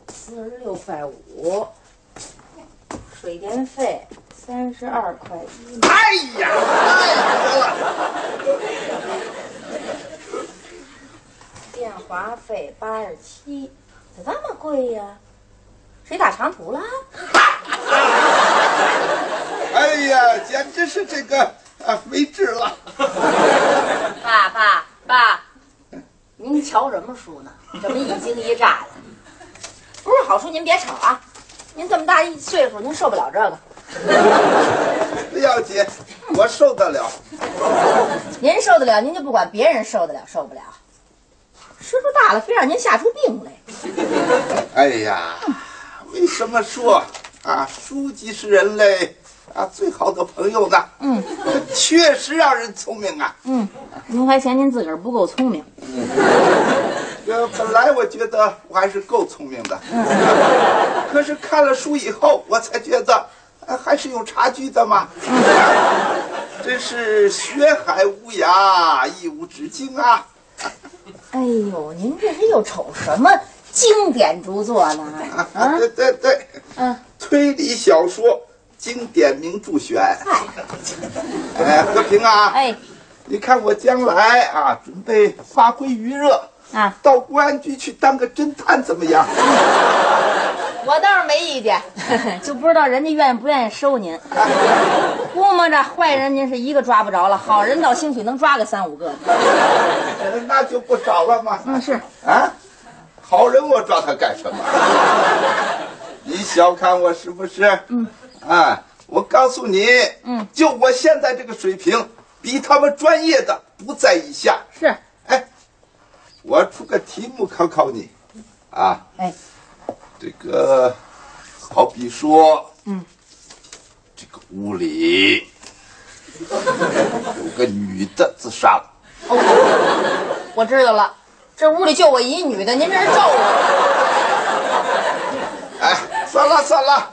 46.5，水电费32.1。 哎呀，太了！ 电话费87，咋这么贵呀？谁打长途了？ 哎呀，简直是这个没治了！ 爸，您瞧什么书呢？这么一惊一乍的，不是好书，您别吵啊！您这么大一岁数，您受不了这个。 不要紧，我受得了。 您受得了，您就不管别人受得了受不了。岁数大了，非让您吓出病来。 哎呀，为什么说书记是人类最好的朋友呢？确实让人聪明啊。 您还嫌您自个儿不够聪明？ 本来我觉得我还是够聪明的，可是看了书以后，我才觉得还是有差距的嘛。真是学海无涯，一无止境啊！ 哎呦，您这是又瞅什么经典著作呢？ 对，推理小说经典名著选。和平啊，你看我将来准备发挥余热到公安局去当个侦探怎么样？ 我倒是没意见，就不知道人家愿不愿意收您。估摸着坏人您是一个抓不着了，好人倒兴许能抓个3、5个。 那就不少了吗？ 是好人我抓他干什么？你小看我是不是？我告诉你，就我现在这个水平，比他们专业的不在一下。 是， 我出个题目考考你，这个好比说，这个屋里有个女的自杀了。 我知道了，这屋里就我一女的，您这是咒我。 算了，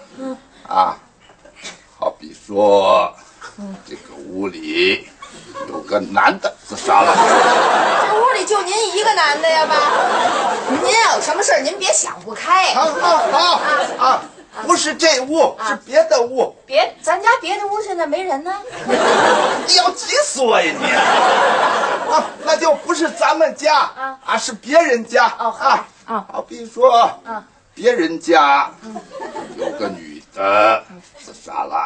好比说，这个屋里有个男的自杀了。 这屋里就您一个男的呀，爸？您要有什么事您别想不开。 好，不是这屋，是别的屋。 咱家别的屋现在没人呢。 你要急死我呀你！那就不是咱们家是别人家。好比说，别人家有个女的自杀了，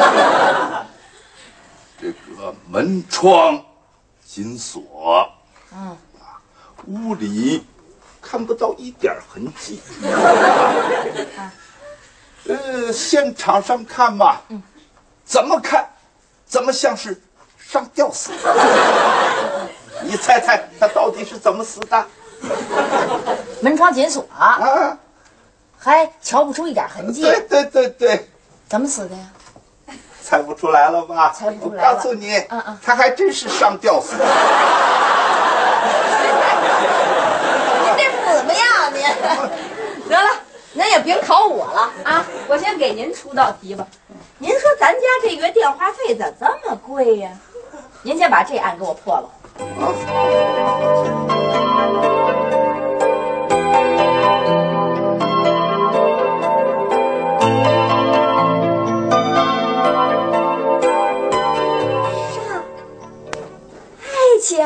这个门窗紧锁，屋里看不到一点痕迹。现场上看嘛，怎么看，怎么像是上吊死的。你猜猜他到底是怎么死的？ 门窗紧锁还瞧不出一点痕迹。 对， 怎么死的呀？ 猜不出来了吧？ 猜不出来了。 我告诉你，他还真是上吊死的。 您这不怎么样，您。得了，您也别考我了我先给您出道题吧。您说咱家这月电话费咋这么贵呀？您先把这案给我破了。 爱情，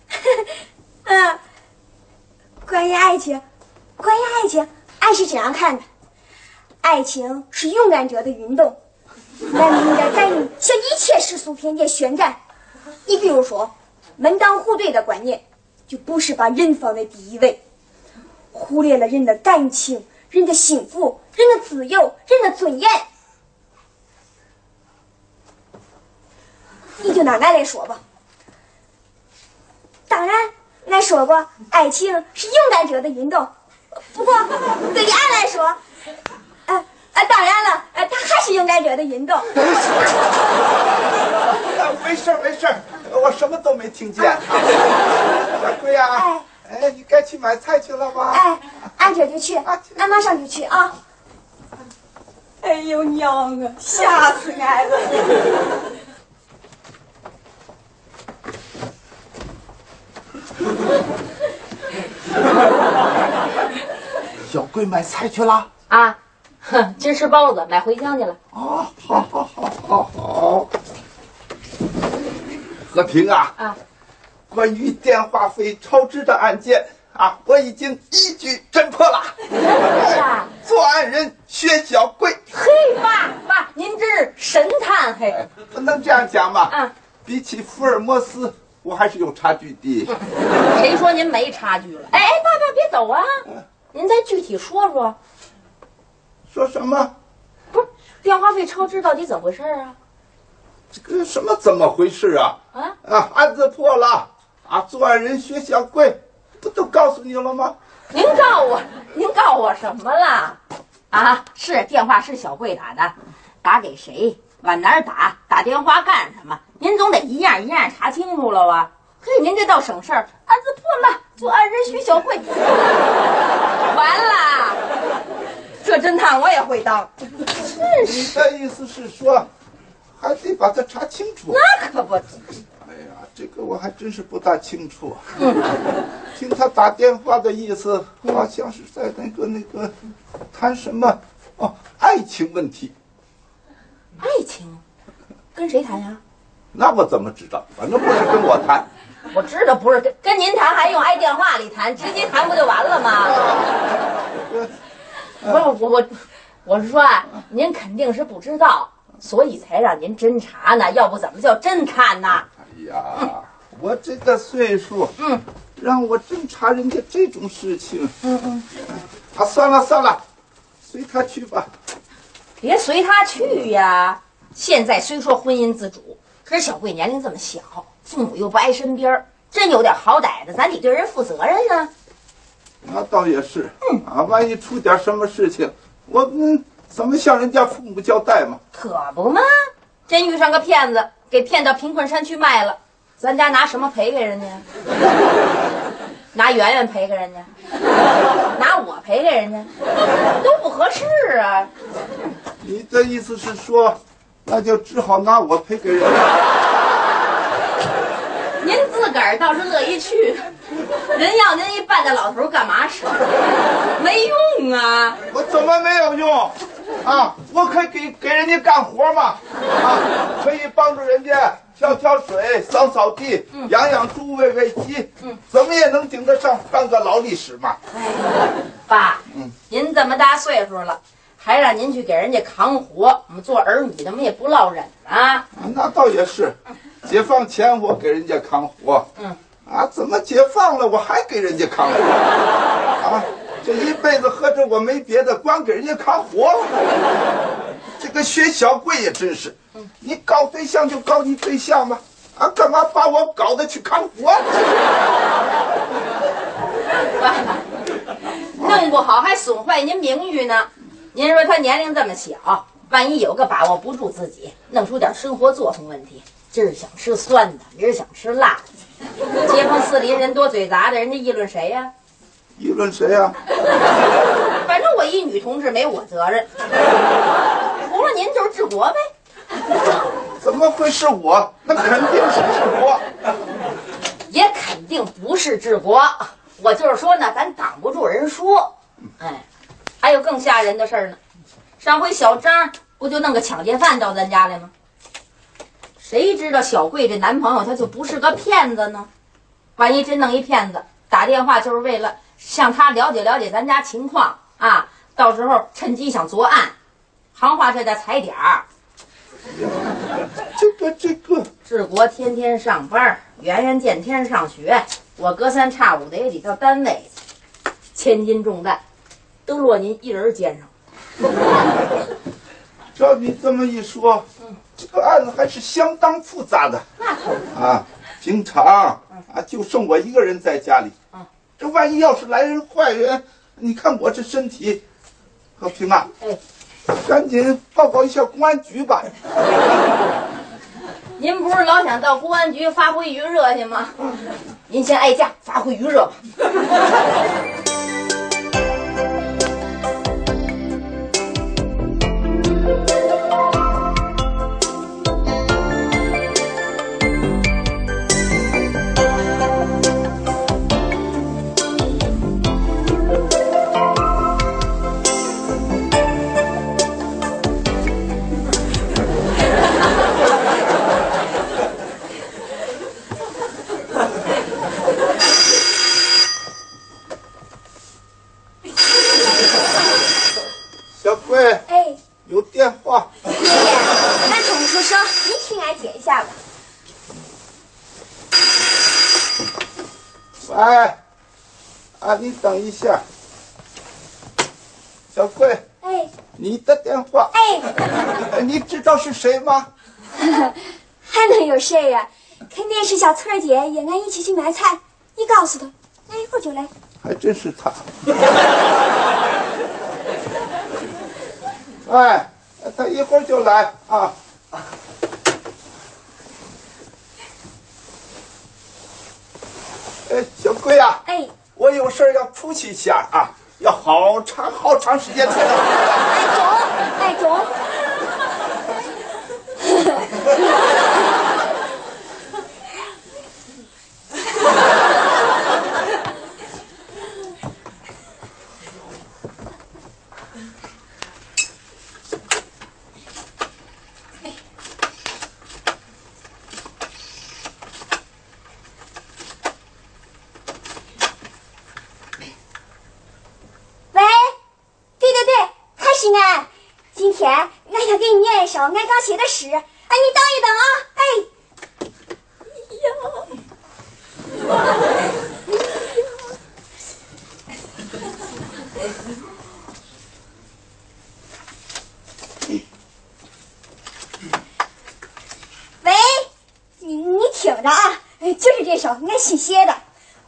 关于爱情，爱是怎样看的？爱情是勇敢者的运动，男人应该敢于向一切世俗偏见宣战。你比如说，门当户对的观念，就不是把人放在第一位，忽略了人的感情、人的幸福、人的自由、人的尊严。你就拿俺来说吧。当然，俺说过，爱情是勇敢者的运动。不过，对于俺来说，当然了，它还是勇敢者的运动。 没事，我什么都没听见。小贵呀，你该去买菜去了吧？ 俺这就去，俺马上就去啊。哎呦娘啊，吓死俺了！ 小桂买菜去了。 啊，哼，今吃包子，买茴香去了。 哦，好。和平啊，关于电话费超支的案件啊，我已经一举侦破了。作案人薛小贵。 嘿，爸，您这是神探嘿。 不能这样讲嘛。 啊， 比起福尔摩斯，我还是有差距的。 谁说您没差距了？哎，爸别走啊！您再具体说说。 说什么？ 不是电话费超支到底怎么回事啊？ 这个什么怎么回事啊？案子破了啊！作案人薛小贵，不都告诉你了吗？ 您告我什么了？啊，是电话是小贵打的，打给谁？往哪儿打？打电话干什么？您总得一样一样查清楚了啊！嘿，您这倒省事儿，案子破了，作案人薛小贵，完了，这侦探我也会当。真是。 你的意思是说，还得把它查清楚？ 那可不。 哎呀，这个我还真是不大清楚。听他打电话的意思，好像是在那个谈什么爱情问题。 爱情？跟谁谈呀？ 那我怎么知道？反正不是跟我谈。 我知道不是跟您谈，还用挨电话里谈，直接谈不就完了吗？不是我是说啊，您肯定是不知道，所以才让您侦查呢，要不怎么叫侦探呢？ 哎呀，我这个岁数，让我侦查人家这种事情，算了，随他去吧。 别随他去呀！现在虽说婚姻自主，可是小贵年龄这么小，父母又不挨身边，真有点好歹的，咱得对人负责任呢。 那倒也是，万一出点什么事情，我们怎么向人家父母交代嘛？ 可不嘛，真遇上个骗子，给骗到贫困山区卖了，咱家拿什么赔给人家？拿圆圆赔给人家，拿我赔给人家，都不合适啊！ 你的意思是说，那就只好拿我赔给人家？ 您自个儿倒是乐意去，人要您一半大老头干嘛使？没用啊！ 我怎么没有用？我可以给人家干活嘛，可以帮助人家挑水、扫地、养猪、喂鸡，怎么也能顶得上半个劳力士嘛。 爸，您这么大岁数了，还让您去给人家扛活，我们做儿女的我们也不落忍啊。 那倒也是，解放前我给人家扛活，怎么解放了我还给人家扛活？这一辈子合着我没别的，光给人家扛活。这个薛小贵也真是，你搞对象就搞你对象吧，干嘛把我搞得去扛活？ 弄不好还损坏您名誉呢。您说他年龄这么小，万一有个把握不住自己，弄出点生活作风问题，今儿想吃酸的，明儿想吃辣的，街坊四邻人多嘴杂的，人家议论谁呀？ 议论谁呀？ 反正我一女同志没我责任，除了您就是治国呗。 怎么会是我？那肯定是治国， 也肯定不是治国。我就是说呢，咱挡不住人说。还有更吓人的事儿呢。上回小张不就弄个抢劫犯到咱家来吗？谁知道小贵这男朋友他就不是个骗子呢？万一真弄一骗子，打电话就是为了向他了解咱家情况啊，到时候趁机想作案，行话这点踩点儿。 这个治国天天上班，圆圆见天上学，我隔三差五的也得到单位，千斤重担都落您一人肩上。 照你这么一说，这个案子还是相当复杂的。 那可平常就剩我一个人在家里，这万一要是来人坏人，你看我这身体，和平赶紧报告一下公安局吧。 您不是老想到公安局发挥余热去吗？您先挨架发挥余热吧。 小贵， 哎， 有电话。 爷爷，俺同出声，你替俺接一下吧。 喂，你等一下。小贵， 哎， 你的电话。 哎， 你知道是谁吗？ 还能有谁呀？肯定是小翠儿姐约俺一起去买菜。你告诉她，俺一会儿就来。 还真是他。哎，他一会儿就来啊。小贵啊， 哎， 我有事儿要出去一下啊，要好长时间才能。 哎中。今天俺要给你念一首俺刚写的诗，哎，你等一等啊！喂，你听着啊，就是这首俺新写的。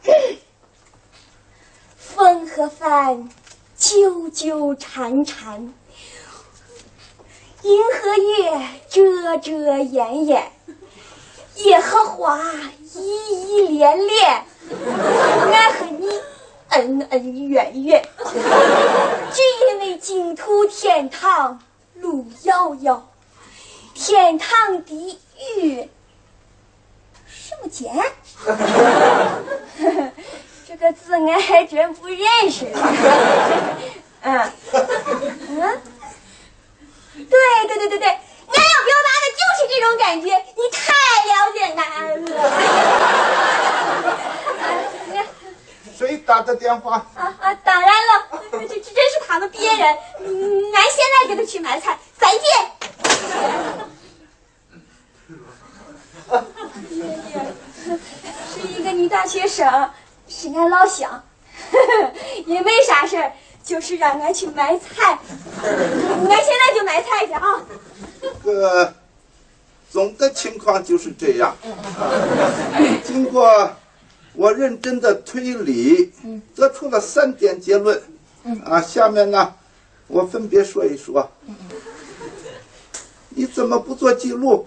风和帆，纠纠缠缠。银和月遮遮掩掩，夜和花依依恋恋，俺和你恩恩怨怨，只因为净土天堂路遥遥，天堂地狱什么间？这个字俺还真不认识了。对，俺要表达的就是这种感觉，你太了解俺了。 谁打的电话？ 当然了，这真是他们别人。俺现在给他去买菜，再见。爷爷，是一个女大学生，是俺老乡，也没啥事儿。就是让俺去买菜，俺现在就买菜去啊。 总的情况就是这样。经过我认真的推理，得出了3点结论。下面呢，我分别说一说。你怎么不做记录？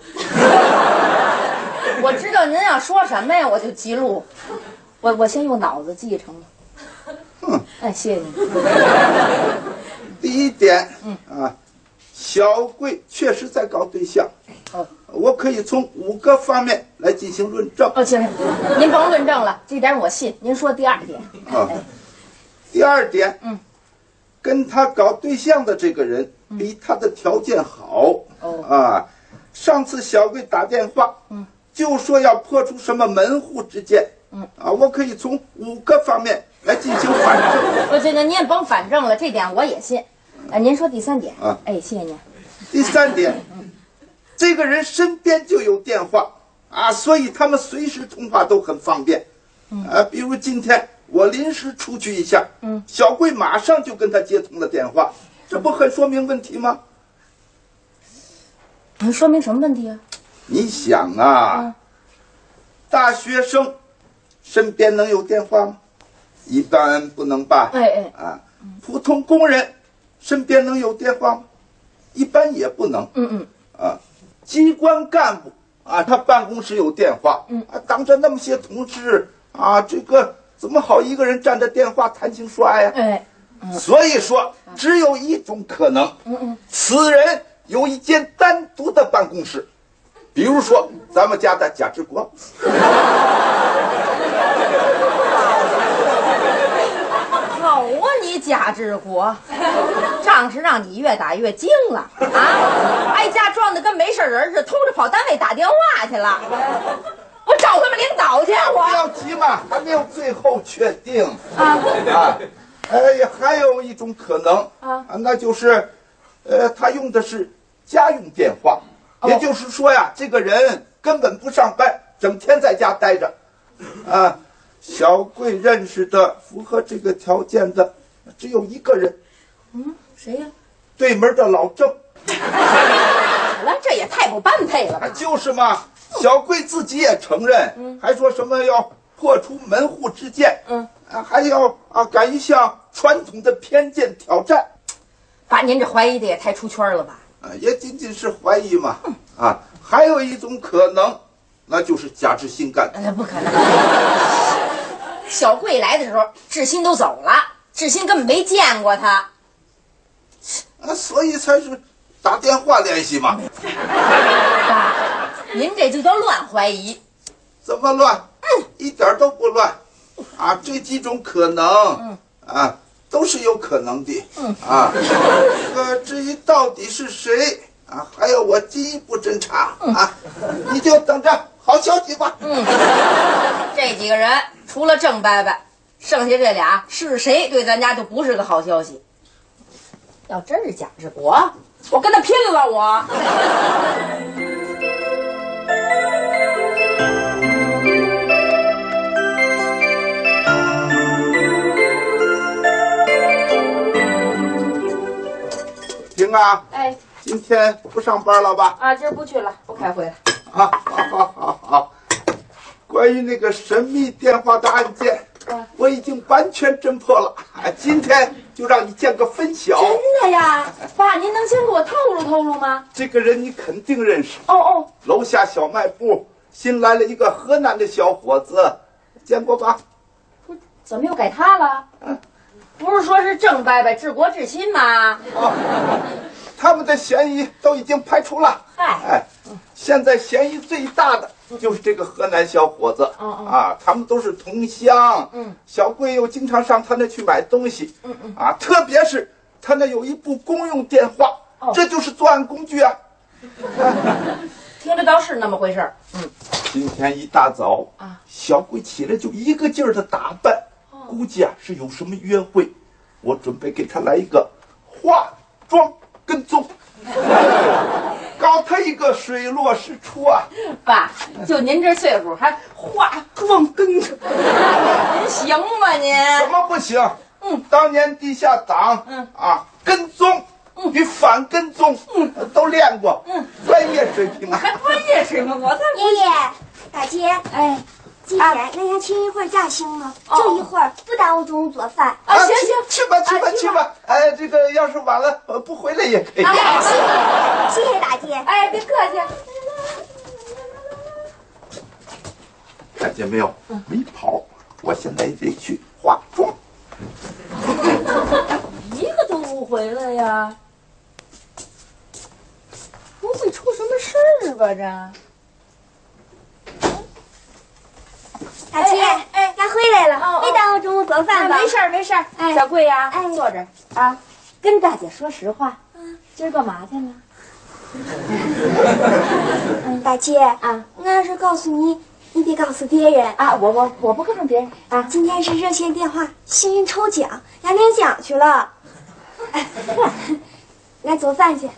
我知道您要说什么呀，我就记录。我先用脑子记成了。哎，谢谢你。 第一点，小贵确实在搞对象。我可以从5个方面来进行论证。 行，您甭论证了，这点我信。您说第2点。 第2点，跟他搞对象的这个人比他的条件好。上次小贵打电话，就说要破除什么门户之见。我可以从5个方面来进行反证。 这个您也甭反证了，这点我也信。您说第3点。谢谢您。 第3点，这个人身边就有电话所以他们随时通话都很方便。比如今天我临时出去一下，小贵马上就跟他接通了电话，这不很说明问题吗？ 说明什么问题啊？ 你想大学生身边能有电话吗？一般不能吧。普通工人身边能有电话吗？一般也不能。机关干部他办公室有电话。当着那么些同事这个怎么好一个人占着电话谈情说爱呀？所以说只有一种可能，此人有一间单独的办公室，比如说咱们家的贾志国。 好啊，你贾志国，仗是让你越打越精了挨家装的跟没事人似的，偷着跑单位打电话去了。我找他们领导去。 不要急嘛，还没有最后确定。还有一种可能那就是他用的是家用电话，也就是说呀，这个人根本不上班，整天在家待着。啊，小桂认识的符合这个条件的只有一个人。 谁呀？ 对门的老郑。 这也太不般配了吧？ 就是嘛，小桂自己也承认，还说什么要破除门户之见，还要敢于向传统的偏见挑战。 爸，您这怀疑的也太出圈了吧？ 也仅仅是怀疑嘛。还有一种可能，那就是贾志新干的。 不可能。小桂来的时候，志新都走了，志新根本没见过他。 所以才是打电话联系嘛。 爸，您这就叫乱怀疑。 怎么乱？一点都不乱。这几种可能，都是有可能的。至于到底是谁还要我进一步侦查你就等着好消息吧。 这几个人除了郑伯伯，剩下这俩是谁对咱家就不是个好消息。要真是贾志国，我跟他拼了！我。 婷今天不上班了吧？ 今儿不去了，不开会了。 好。关于那个神秘电话的案件，我已经完全侦破了。今天就让你见个分晓。 真的呀？爸，您能先给我透露透露吗？ 这个人你肯定认识。楼下小卖部新来了一个河南的小伙子，见过吧？ 怎么又改他了？不是说是郑伯伯治国治亲吗？ 他们的嫌疑都已经排除了。现在嫌疑最大的就是这个河南小伙子。他们都是同乡。小桂又经常上他那去买东西。特别是他那有一部公用电话，这就是作案工具啊。 听着倒是那么回事。 今天一大早小桂起来就一个劲儿的打扮，估计是有什么约会。我准备给他来一个化妆跟踪，搞他一个水落石出啊！ 爸，就您这岁数还化妆跟踪，您行吗您？ 怎么不行？当年地下党跟踪与反跟踪都练过，专业水平啊！ 还专业水平？我才爷爷大姐，今天咱想请一会儿假行吗？就一会儿，不耽误中午做饭。 行， 去吧。这个要是晚了不回来也可以。 谢谢大姐。 别客气。 看见没有？没跑，我现在也得去化妆。 一个都不回来呀？不会出什么事儿吧？这？ 大姐，俺回来了，没耽误中午做饭吧？ 没事儿。小桂呀，坐这儿跟大姐说实话，今儿干嘛去了？ 大姐俺是告诉你，你得告诉别人我不告诉别人今天是热线电话幸运抽奖，俺领奖去了。俺做饭去。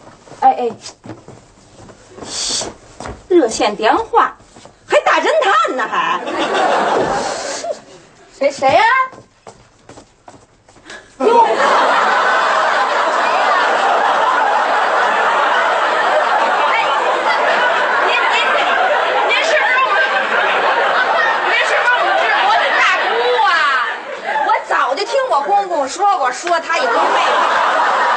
热线电话。还大侦探呢，还谁呀？哟，您是我们治国的大姑啊！我早就听我公公说过，说他有个妹妹。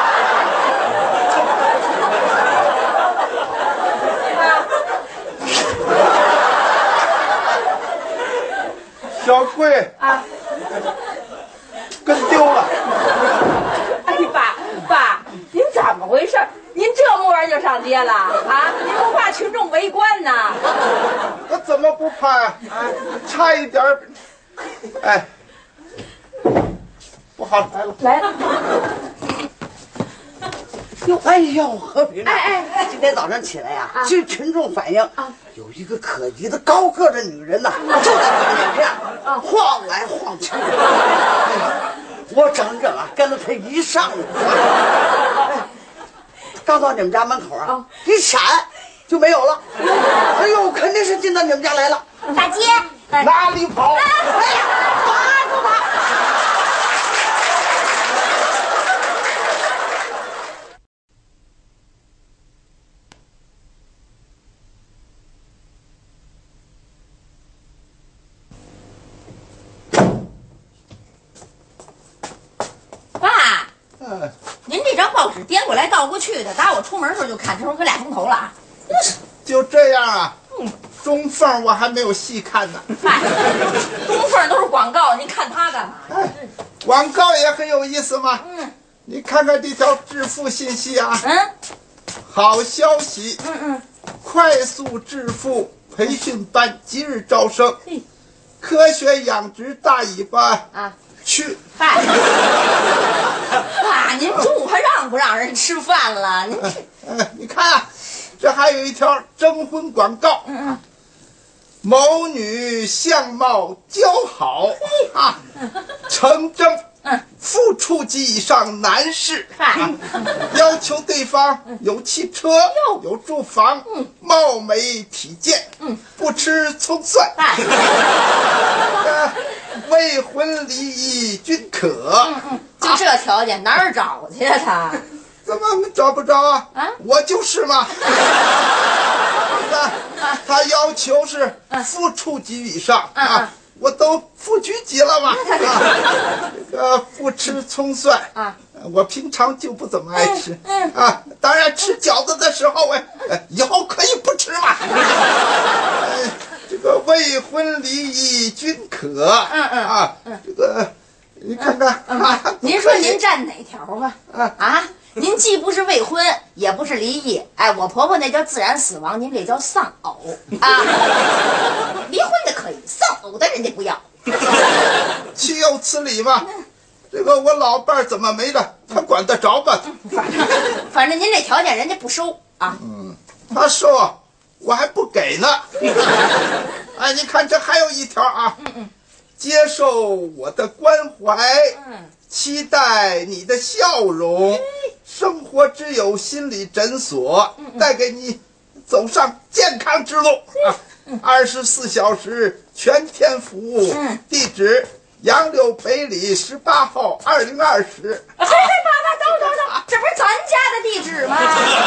小桂跟丢了。 爸，您怎么回事？您这模样就上街了您不怕群众围观呢？ 我怎么不怕呀？差一点不好， 来了。 哎呦，和平啊！今天早上起来呀，据群众反映有一个可疑的高个的女人呐，就在我眼前晃来晃去。我整整跟了她一上午。 刚到你们家门口啊，一闪就没有了。哎呦，肯定是进到你们家来了。 大姐， 哪里跑？ 哎呀，抓住他！ 爸，您这张报纸颠过来倒过去的，打我出门时候就看，这会儿可2钟头了啊。 就这样啊？中缝我还没有细看呢。 嗨，中缝都是广告，您看它干嘛？ 广告也很有意思嘛。你看看这条致富信息啊。好消息。快速致富培训班即日招生。科学养殖大尾巴啊，去。 嗨，爸，您中午还让不让人吃饭了？您你看啊，这还有一条征婚广告。某女相貌姣好啊，诚征副处级以上男士，要求对方有汽车、有住房、貌美体健，不吃葱蒜，未婚离异均可。 就这条件哪儿找去呀？他怎么找不着啊？我就是嘛。他要求是副处级以上啊，我都副局级了嘛。这个不吃葱蒜啊，我平常就不怎么爱吃啊。当然吃饺子的时候以后可以不吃嘛。这个未婚离异均可啊。这个你看看您说您站哪条吧？您既不是未婚，也不是离异，哎，我婆婆那叫自然死亡，您这叫丧偶啊。离婚的可以，丧偶的人家不要。 岂有此理嘛！这个我老伴儿怎么没了？他管得着吧？ 反正您这条件人家不收啊。 他收，我还不给呢。哎，你看这还有一条啊。接受我的关怀，期待你的笑容。生活之友心理诊所带给你走上健康之路24小时全天服务。地址杨柳北里18号2020。 爸，等，这不是咱家的地址吗？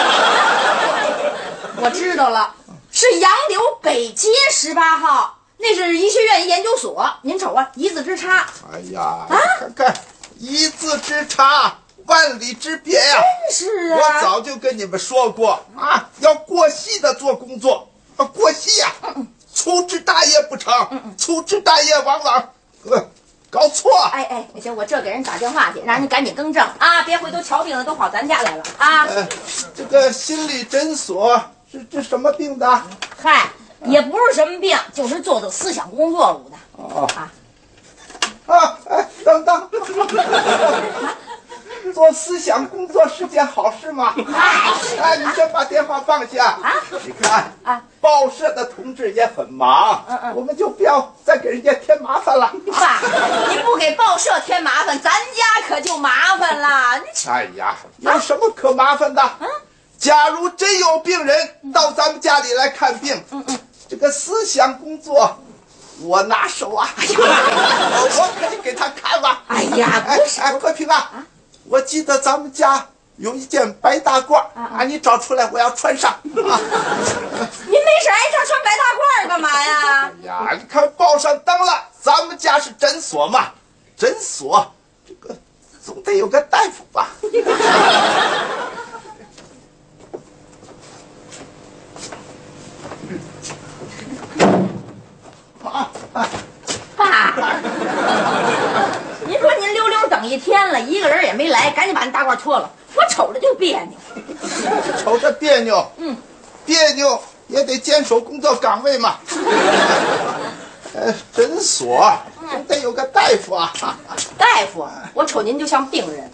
我知道了，是杨柳北街18号。那是医学院研究所，您瞅啊，一字之差。 哎呀，看看，一字之差，万里之别呀！ 真是啊， 我早就跟你们说过啊，要过细的做工作，过细呀，粗枝大叶不成，粗枝大叶往往搞错。 哎，行，我这给人打电话去，让人赶紧更正啊，别回头瞧病了都跑咱家来了啊。 这个心理诊所是治什么病的？ 嗨。也不是什么病，就是做思想工作路的。 等等，做思想工作是件好事吗？哎，你先把电话放下。你看报社的同志也很忙，我们就不要再给人家添麻烦了。 爸，你不给报社添麻烦，咱家可就麻烦了。 哎呀，有什么可麻烦的？假如真有病人到咱们家里来看病，这个思想工作我拿手啊！我可以给他看吧。 哎呀，不是， 和平啊，我记得咱们家有一件白大褂你找出来，我要穿上。您没事挨这穿白大褂干嘛呀？ 哎呀，你看报上登了，咱们家是诊所嘛，诊所这个总得有个大夫吧。 爸，您说您溜溜等一天了，一个人也没来，赶紧把那大褂脱了，我瞅着就别扭。 瞅着别扭，别扭也得坚守工作岗位嘛。诊所总得有个大夫啊。 大夫，我瞅您就像病人。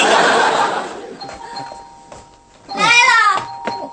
来了。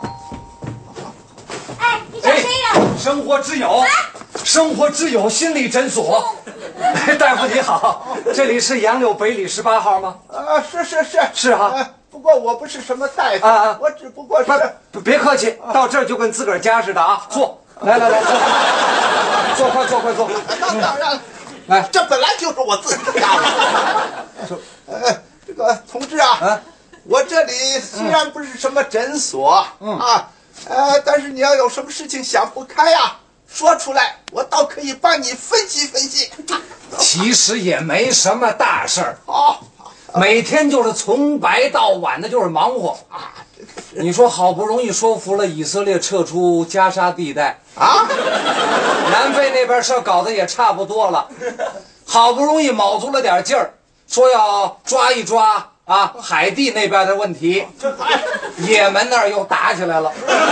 哎，你找谁呀？ 生活之友，生活之友心理诊所。大夫你好，这里是杨柳北里18号吗？ 是是哈。 不过我不是什么大夫啊我只不过是。 别客气，到这儿就跟自个儿家似的啊！坐，来，坐，快坐。 那当然了， 来， 这本来就是我自己家的。这个同志啊，我这里虽然不是什么诊所但是你要有什么事情想不开呀，说出来，我倒可以帮你分析分析。 其实也没什么大事儿。 好， 每天就是从白到晚的，就是忙活啊。你说好不容易说服了以色列撤出加沙地带啊， 南非那边事儿搞得也差不多了，好不容易卯足了点劲儿，说要抓一抓海地那边的问题，也门那儿又打起来了。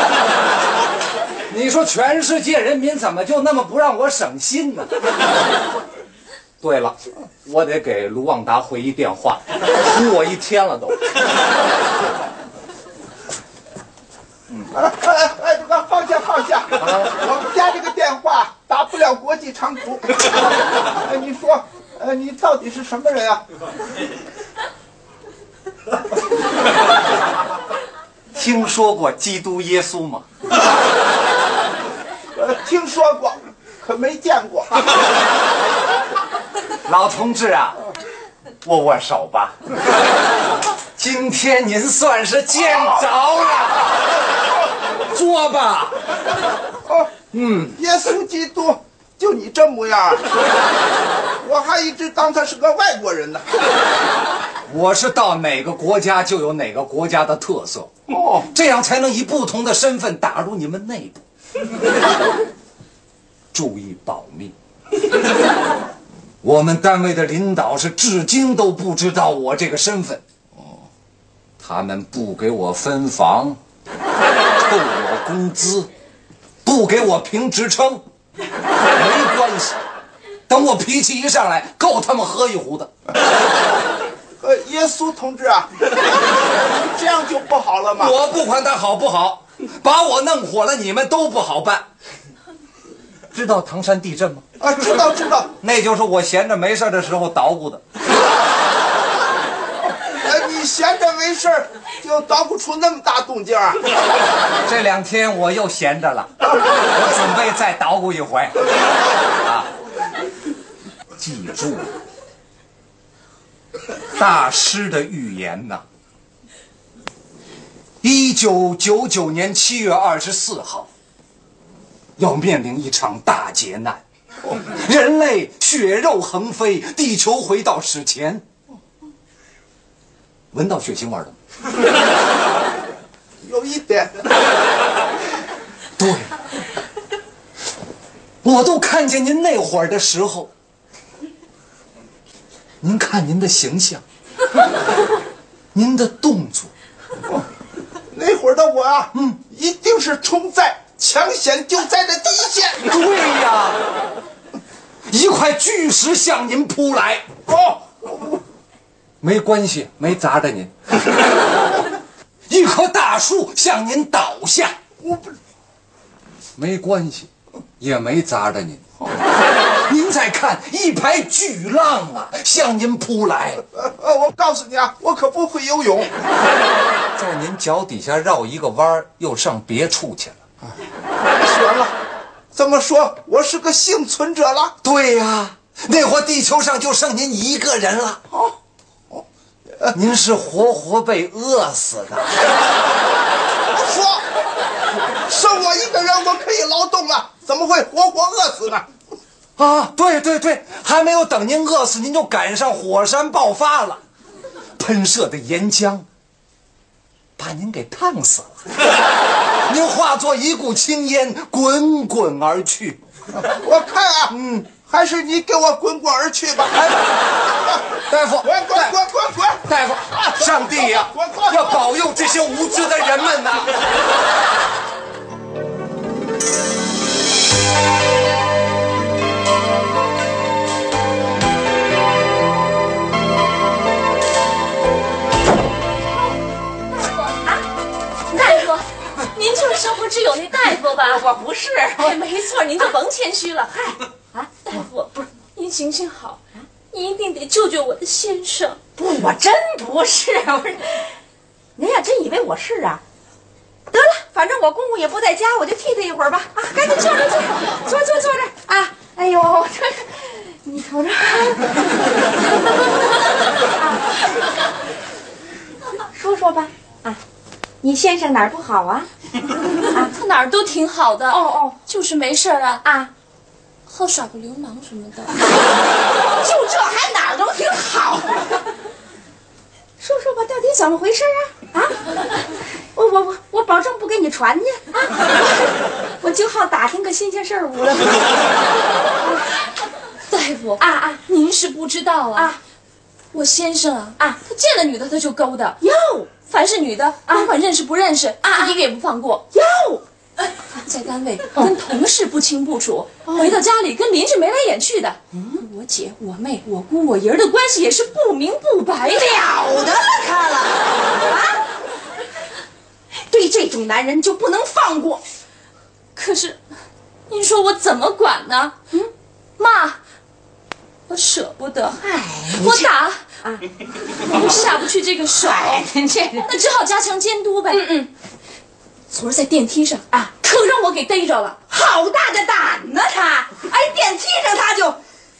你说全世界人民怎么就那么不让我省心呢？对了，我得给卢旺达回一电话，哭我一天了都。 这个放下，我们家这个电话打不了国际长途。你说，你到底是什么人啊？ 听说过基督耶稣吗？ 听说过，可没见过。 老同志啊，握握手吧。今天您算是见着了，坐吧。 耶稣基督就你这模样，我还一直当他是个外国人呢。 我是到哪个国家就有哪个国家的特色，这样才能以不同的身份打入你们内部。注意保密。我们单位的领导是至今都不知道我这个身份。他们不给我分房，扣我工资，不给我评职称，没关系。等我脾气一上来，够他们喝一壶的。 耶稣同志啊，这样就不好了吗？ 我不管他好不好，把我弄火了，你们都不好办。知道唐山地震吗？ 知道。 那就是我闲着没事的时候捣鼓的。 你闲着没事就捣鼓出那么大动静啊？ 这2天我又闲着了，我准备再捣鼓一回。记住，大师的预言呐，1999年7月24号，要面临一场大劫难，人类血肉横飞，地球回到史前。闻到血腥味了吗？ 有一点。 对，我都看见您那会儿的时候，您看您的形象，您的动作， 那会儿的我啊，一定是冲在抢险救灾的第一线。 对呀，一块巨石向您扑来，没关系，没砸着您。一棵大树向您倒下，没关系，也没砸着您。您再看，一排巨浪向您扑来。 我告诉你啊，我可不会游泳， 在您脚底下绕一个弯又上别处去了。 悬了，这么说我是个幸存者了？ 对呀，那会儿地球上就剩您一个人了。您是活活被饿死的。 说，剩我一个人，我可以劳动了，怎么会活活饿死呢？ 对，还没有等您饿死，您就赶上火山爆发了，喷射的岩浆把您给烫死了，您化作一股青烟滚滚而去。 我看啊，还是你给我滚滚而去吧。 大夫， 滚！ 大夫，上帝呀，要保佑这些无知的人们呐！ 您就是生活之友那大夫吧？ 我不是， 没错，您就甭谦虚了。大夫，不是您行行好，您一定得救救我的先生。 不，我真不是， 我事啊。得了，反正我公公也不在家，我就替他一会儿吧。啊，赶紧坐着坐着啊！哎呦，这你瞅着，说说吧啊，你先生哪儿不好啊？ 啊，他哪儿都挺好的。 哦， 就是没事儿啊， 啊， 好耍个流氓什么的。 就这还哪儿都挺好。说说吧，到底怎么回事啊？啊，我保证不给你传去啊！我就好打听个新鲜事儿无了。 大夫啊， 您是不知道啊， 我先生啊， 他见了女的他就勾搭， 哟， 凡是女的，甭管认识不认识，一个也不放过。 哟， 在单位跟同事不清不楚，回到家里跟邻居眉来眼去的。我姐、我妹、我姑、我姨儿的关系也是不明不白的。 了得了他了啊！对这种男人就不能放过。 可是，您说我怎么管呢？妈，我舍不得，我打我下不去这个手，那只好加强监督呗。昨儿在电梯上可让我给逮着了。 好大的胆呢他！哎，电梯上他就。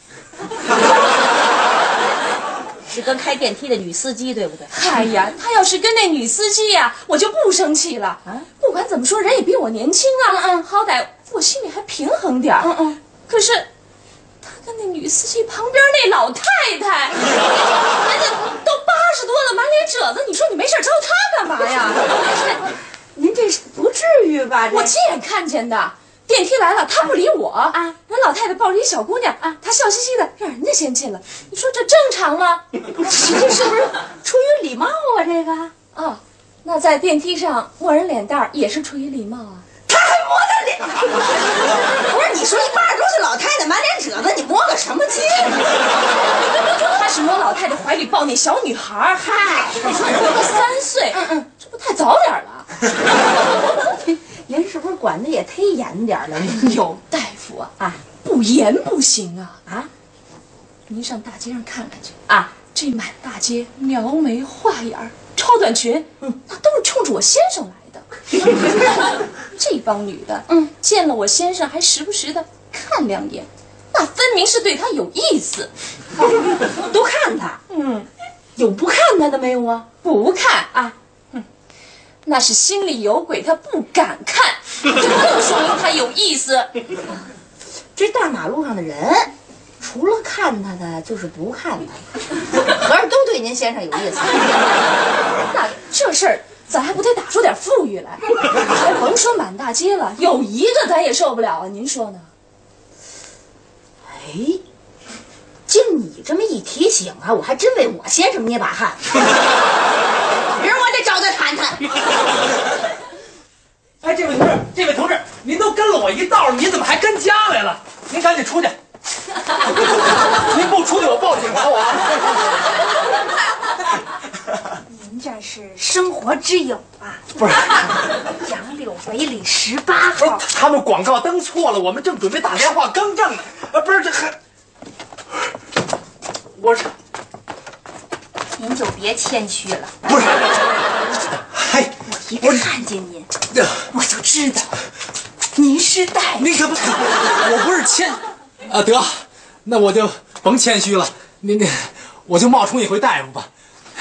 是跟开电梯的女司机对不对？ 哎呀，他要是跟那女司机呀，我就不生气了。不管怎么说，人也比我年轻啊。好歹我心里还平衡点儿。可是，他跟那女司机旁边那老太太，人家都80多了，满脸褶子，你说你没事招她干嘛呀？ 您这是不至于吧？ 我亲眼看见的。电梯来了，他不理我人老太太抱着一小姑娘他笑嘻嘻的让人家先进了，你说这正常吗？ 这是不是出于礼貌啊？这个那在电梯上摸人脸蛋也是出于礼貌啊。 他还摸他脸？不是，你说一80多岁老太太满脸褶子，你摸个什么劲？ 他是摸老太太怀里抱那小女孩，嗨，你说活个3岁，这不太早点了？ 您是不是管的也忒严点了？ 有大夫不严不行啊！您上大街上看看去这满大街描眉画眼超短裙，那都是冲着我先生来的。这帮女的，见了我先生还时不时的看2眼，那分明是对他有意思。 都看他，有不看他的没有啊？ 不看那是心里有鬼，他不敢看，这不能说明他有意思。 这大马路上的人，除了看他的，就是不看他的，合着都对您先生有意思。 那这事儿咱还不得打出点富裕来？还甭说满大街了，有一个咱也受不了啊！您说呢？ 哎，经你这么一提醒我还真为我先生捏把汗。明儿我得找他谈谈。 哎，这位同志，您都跟了我一道，您怎么还跟家来了？您赶紧出去！您不出去，我报警罚我您这是生活之友吧？ 不是， 杨柳北里18号。 他们广告登错了，我们正准备打电话更正呢。不是这还，我是。 您就别谦虚了。 不是，嗨， 一看见您，我就知道您是大夫。 那个我不是谦得，那我就甭谦虚了。我就冒充一回大夫吧。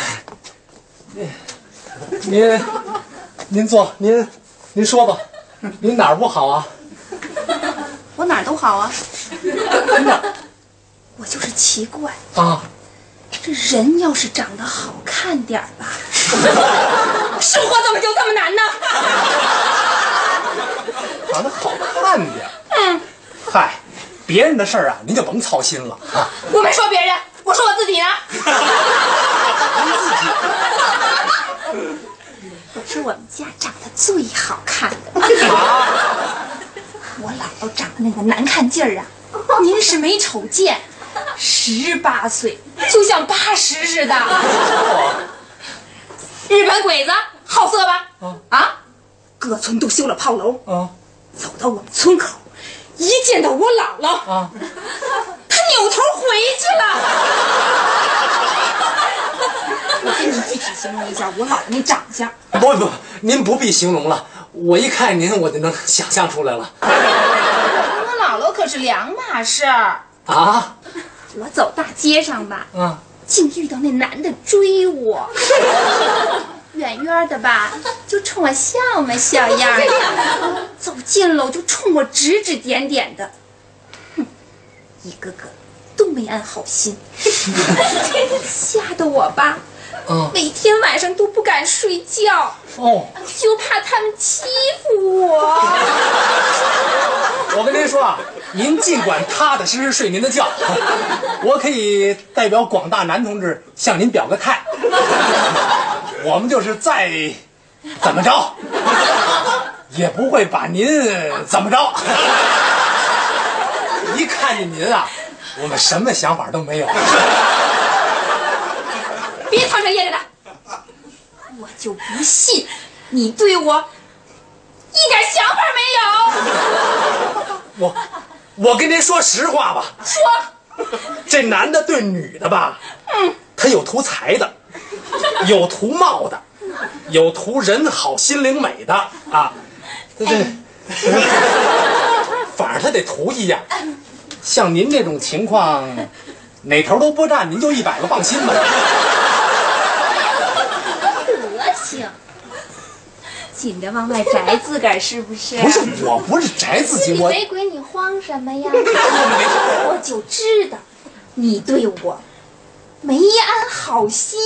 您坐，您说吧，您哪儿不好啊？ 我哪儿都好啊。我就是奇怪这人要是长得好看点儿吧， 生活怎么就这么难呢？ 长得好看点嗨，别人的事儿您就甭操心了我没说别人，我说我自己呢。 我是我们家长得最好看的。我姥姥长得那个难看劲儿您是没瞅见，18岁就像80似的。 日本鬼子好色吧？ 各村都修了炮楼。走到我们村口， 一见到我姥姥他扭头回去了。 我给你具体形容一下我姥姥那长相。 不， 您不必形容了，我一看您我就能想象出来了。 我姥姥可是两码事儿啊！ 我走大街上吧， 嗯， 竟遇到那男的追我，远远的吧就冲我笑么笑样的，走近了就冲我指指点点的，哼，一个个都没安好心，吓得我吧。每天晚上都不敢睡觉，就怕他们欺负我。 我跟您说啊，您尽管踏踏实实睡您的觉，我可以代表广大男同志向您表个态，我们就是再怎么着，也不会把您怎么着。一看见您啊，我们什么想法都没有。 别藏着掖着的，我就不信你对我一点想法没有。 我跟您说实话吧， 说， 这男的对女的吧，他有图财的，有图貌的，有图人好心灵美的啊，反正他得图一样。像您这种情况，哪头都不占，您就100个放心吧。 德行，紧着往外摘自个儿是不是？ 不是，我不是摘自己，我没鬼，你慌什么呀？我就知道你对我没安好心。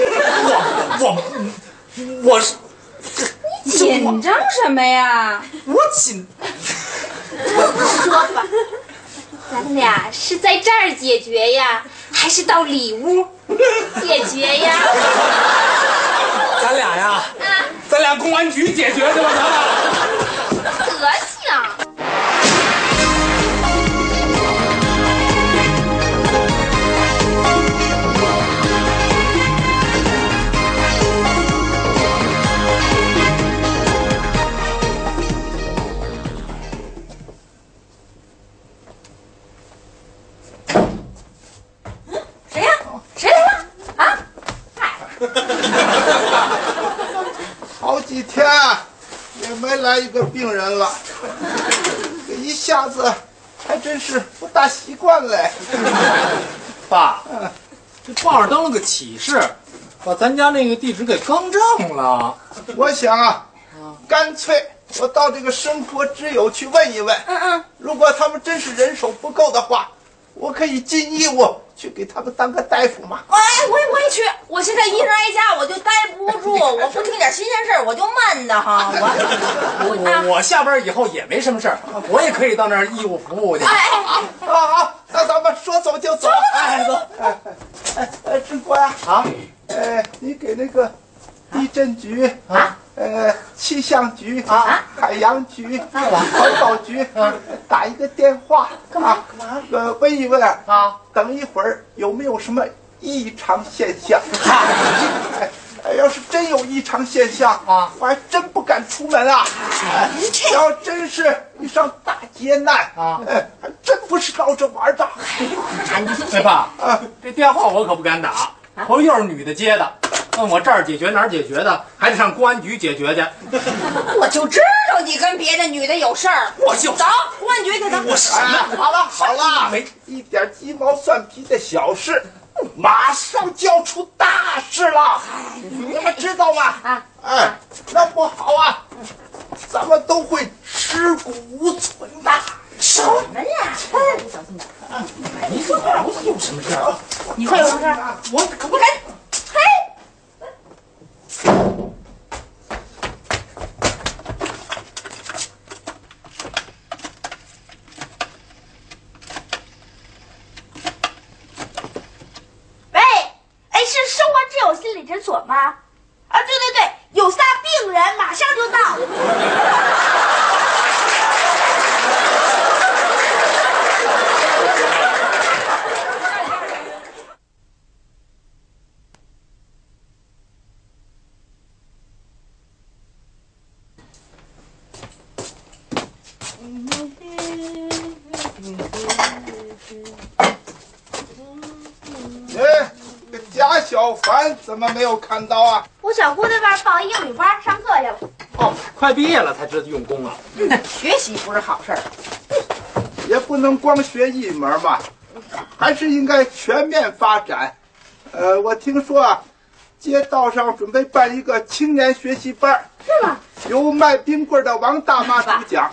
我是你紧张什么呀？ 我紧。 说吧，咱俩是在这儿解决呀，还是到里屋解决呀？ 咱俩呀，咱俩公安局解决去吧，咱俩。 德行。 谁呀？谁来了？啊？ 好几天也没来一个病人了，这一下子还真是不大习惯嘞。 爸，这报上登了个启事，把咱家那个地址给更正了。 我想啊，干脆我到这个生活之友去问一问。如果他们真是人手不够的话，我可以尽义务去给他们当个大夫嘛。 哎，我也去。我现在一人挨家，我就待不住，我不听点新鲜事儿，我就闷得慌。 我下班以后也没什么事儿，我也可以到那儿义务服务去。 好，那咱们说走就走。走。志国呀，你给那个地震局气象局海洋局环保局打一个电话，干嘛？问一问等一会儿有没有什么异常现象？要是真有异常现象我还真不敢出门啊！要真是遇上大劫难还真不是闹着玩的。 哎爸，这电话我可不敢打，回又是女的接的。问我这儿解决哪儿解决的，还得上公安局解决去。 我就知道你跟别的女的有事儿， 我就走公安局去走。 我什么？ 好了，一点鸡毛蒜皮的小事，马上就要出大事了，你们知道吗？那不好啊，咱们都会尸骨无存的。 什么呀？小心点！ 你说我有什么事儿？ 你会有什么事儿？ 我可不敢。 是生活之友心理诊所吗？啊，对，有仨病人，马上就到。 贾小凡怎么没有看到啊？ 我小姑那边报英语班上课去了。 哦，快毕业了才知道用功啊。 学习不是好事儿， 也不能光学一门嘛，还是应该全面发展。我听说啊，街道上准备办一个青年学习班， 是吗？ 由卖冰棍的王大妈主讲，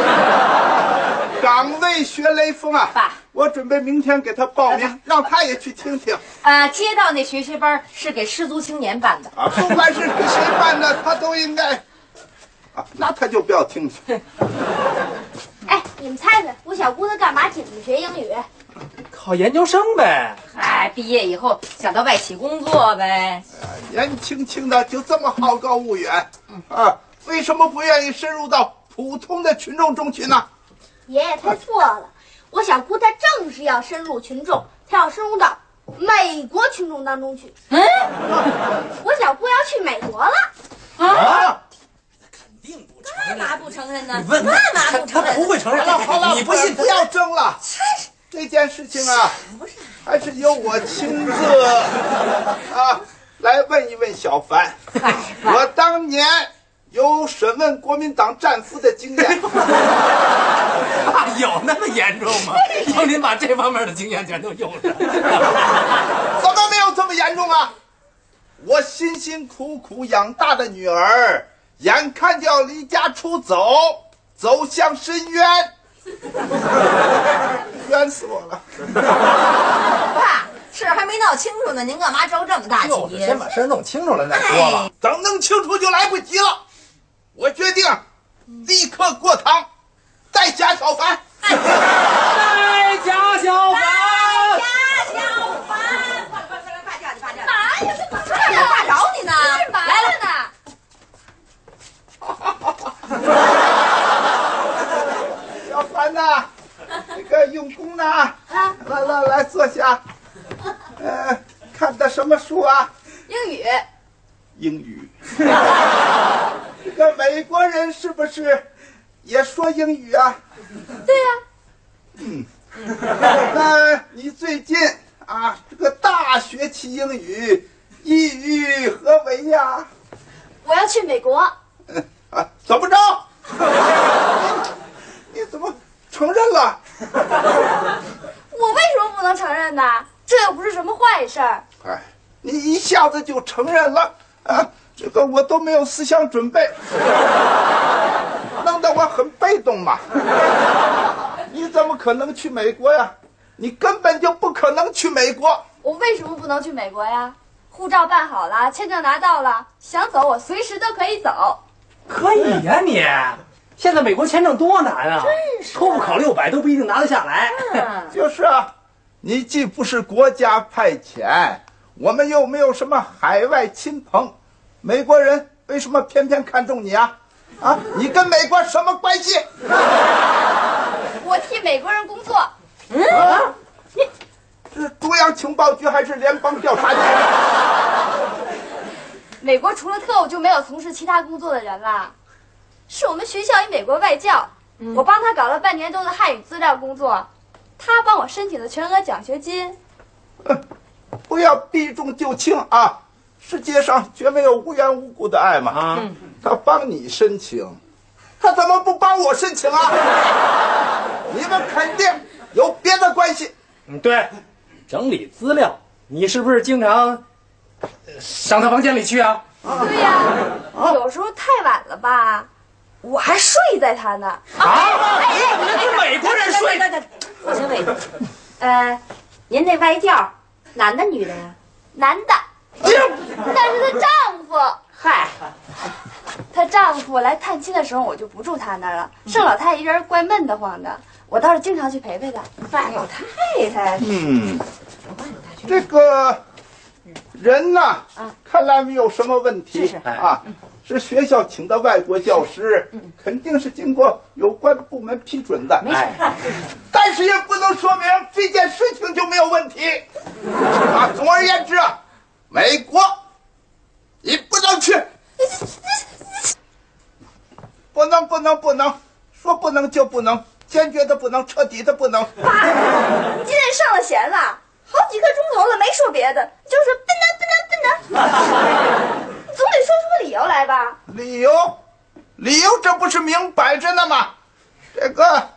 岗位学雷锋啊！ 爸， 我准备明天给他报名，让他也去听听。 街道那学习班是给失足青年办的啊，不管是给谁办的，他都应该。啊，那他就不要听去。 哎，你们猜猜，我小姑她干嘛紧着学英语？ 考研究生呗。 哎，毕业以后想到外企工作呗。 年轻轻的就这么好高骛远，啊，为什么不愿意深入到普通的群众中去呢？ 爷爷猜错了，我小姑她正是要深入群众，她要深入到美国群众当中去。我小姑要去美国了。 啊！ 干嘛不承认呢？ 你问干嘛不承认？ 他不会承认。 好了， 你不信不要争了。这件事情啊，还是由我亲自来问一问小凡。我当年有审问国民党战俘的经验。 有那么严重吗？求您把这方面的经验全都用上。 怎么没有这么严重啊？我辛辛苦苦养大的女儿，眼看就要离家出走，走向深渊，冤死我了！ 爸，事还没闹清楚呢，您干嘛着这么大急？ 就是先把事弄清楚了再说吧。 等弄清楚就来不及了。我决定立刻过堂，带贾小凡。 带贾小凡。 爸找你呢，来了呢。 小凡呐，这个用功呢，来坐下。看的什么书啊？ 英语。 英语。这个美国人是不是也说英语啊？ 对呀。 那你最近这个大学期英语意欲何为呀？ 我要去美国。 怎么着？你怎么承认了？ 我为什么不能承认呢？这又不是什么坏事儿。 哎，你一下子就承认了这个我都没有思想准备，弄得我很被动嘛。你怎么可能去美国呀？你根本就不可能去美国。 我为什么不能去美国呀？护照办好了，签证拿到了，想走我随时都可以走。 可以呀，你现在美国签证多难啊！初步考600都不一定拿得下来。 就是啊，你既不是国家派遣，我们又没有什么海外亲朋，美国人为什么偏偏看中你啊？你跟美国什么关系？ 我替美国人工作。 是中央情报局还是联邦调查局？ 美国除了特务就没有从事其他工作的人了。是我们学校一美国外教，我帮他搞了半年多的汉语资料工作，他帮我申请的全额奖学金。 不要避重就轻啊！世界上绝没有无缘无故的爱嘛。他帮你申请，他怎么不帮我申请啊？你们肯定有别的关系。 对，整理资料，你是不是经常上他房间里去啊？ 对呀，有时候太晚了吧，我还睡在他那。 你跟美国人睡？ 我先问一下，您那外教，男的女的呀？ 男的，但是她丈夫，她丈夫来探亲的时候，我就不住她那儿了，剩老太太一人怪闷得慌的，我倒是经常去陪陪她。 老太太， 这个人呐，看来没有什么问题是学校请的外国教师，肯定是经过有关部门批准的。但是也不能说明这件事情就没有问题总而言之美国你不能去，不能，说不能就不能，坚决的不能，彻底的不能。 爸，你今天上了弦了，好几个钟头了，没说别的，就是不能，你总得说出个理由来吧？ 理由理由这不是明摆着呢吗？这个，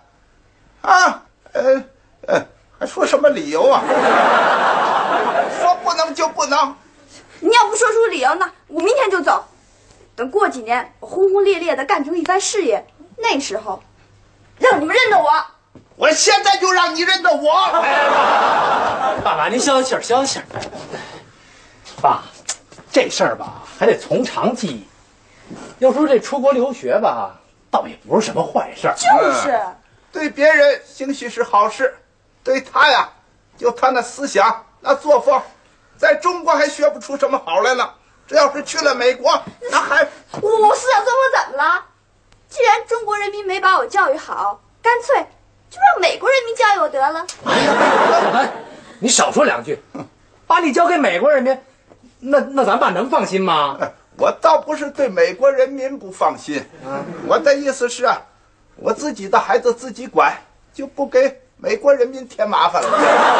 还说什么理由啊？说不能就不能。 你要不说出理由呢，我明天就走。等过几年，我轰轰烈烈的干成一番事业，那时候，让你们认得我。 我现在就让你认得我。 爸爸，您消消气儿，消消气儿。爸，这事儿吧，还得从长计议。要说这出国留学吧，倒也不是什么坏事儿。 就是， 对别人兴许是好事，对他呀，就他那思想那作风，在中国还学不出什么好来了。这要是去了美国，那还我思想作风怎么了？既然中国人民没把我教育好，干脆就让美国人民教育我得了。 小凡，你少说两句，把你交给美国人民，那咱爸能放心吗？ 我倒不是对美国人民不放心，我的意思是啊，我自己的孩子自己管，就不给美国人民添麻烦了。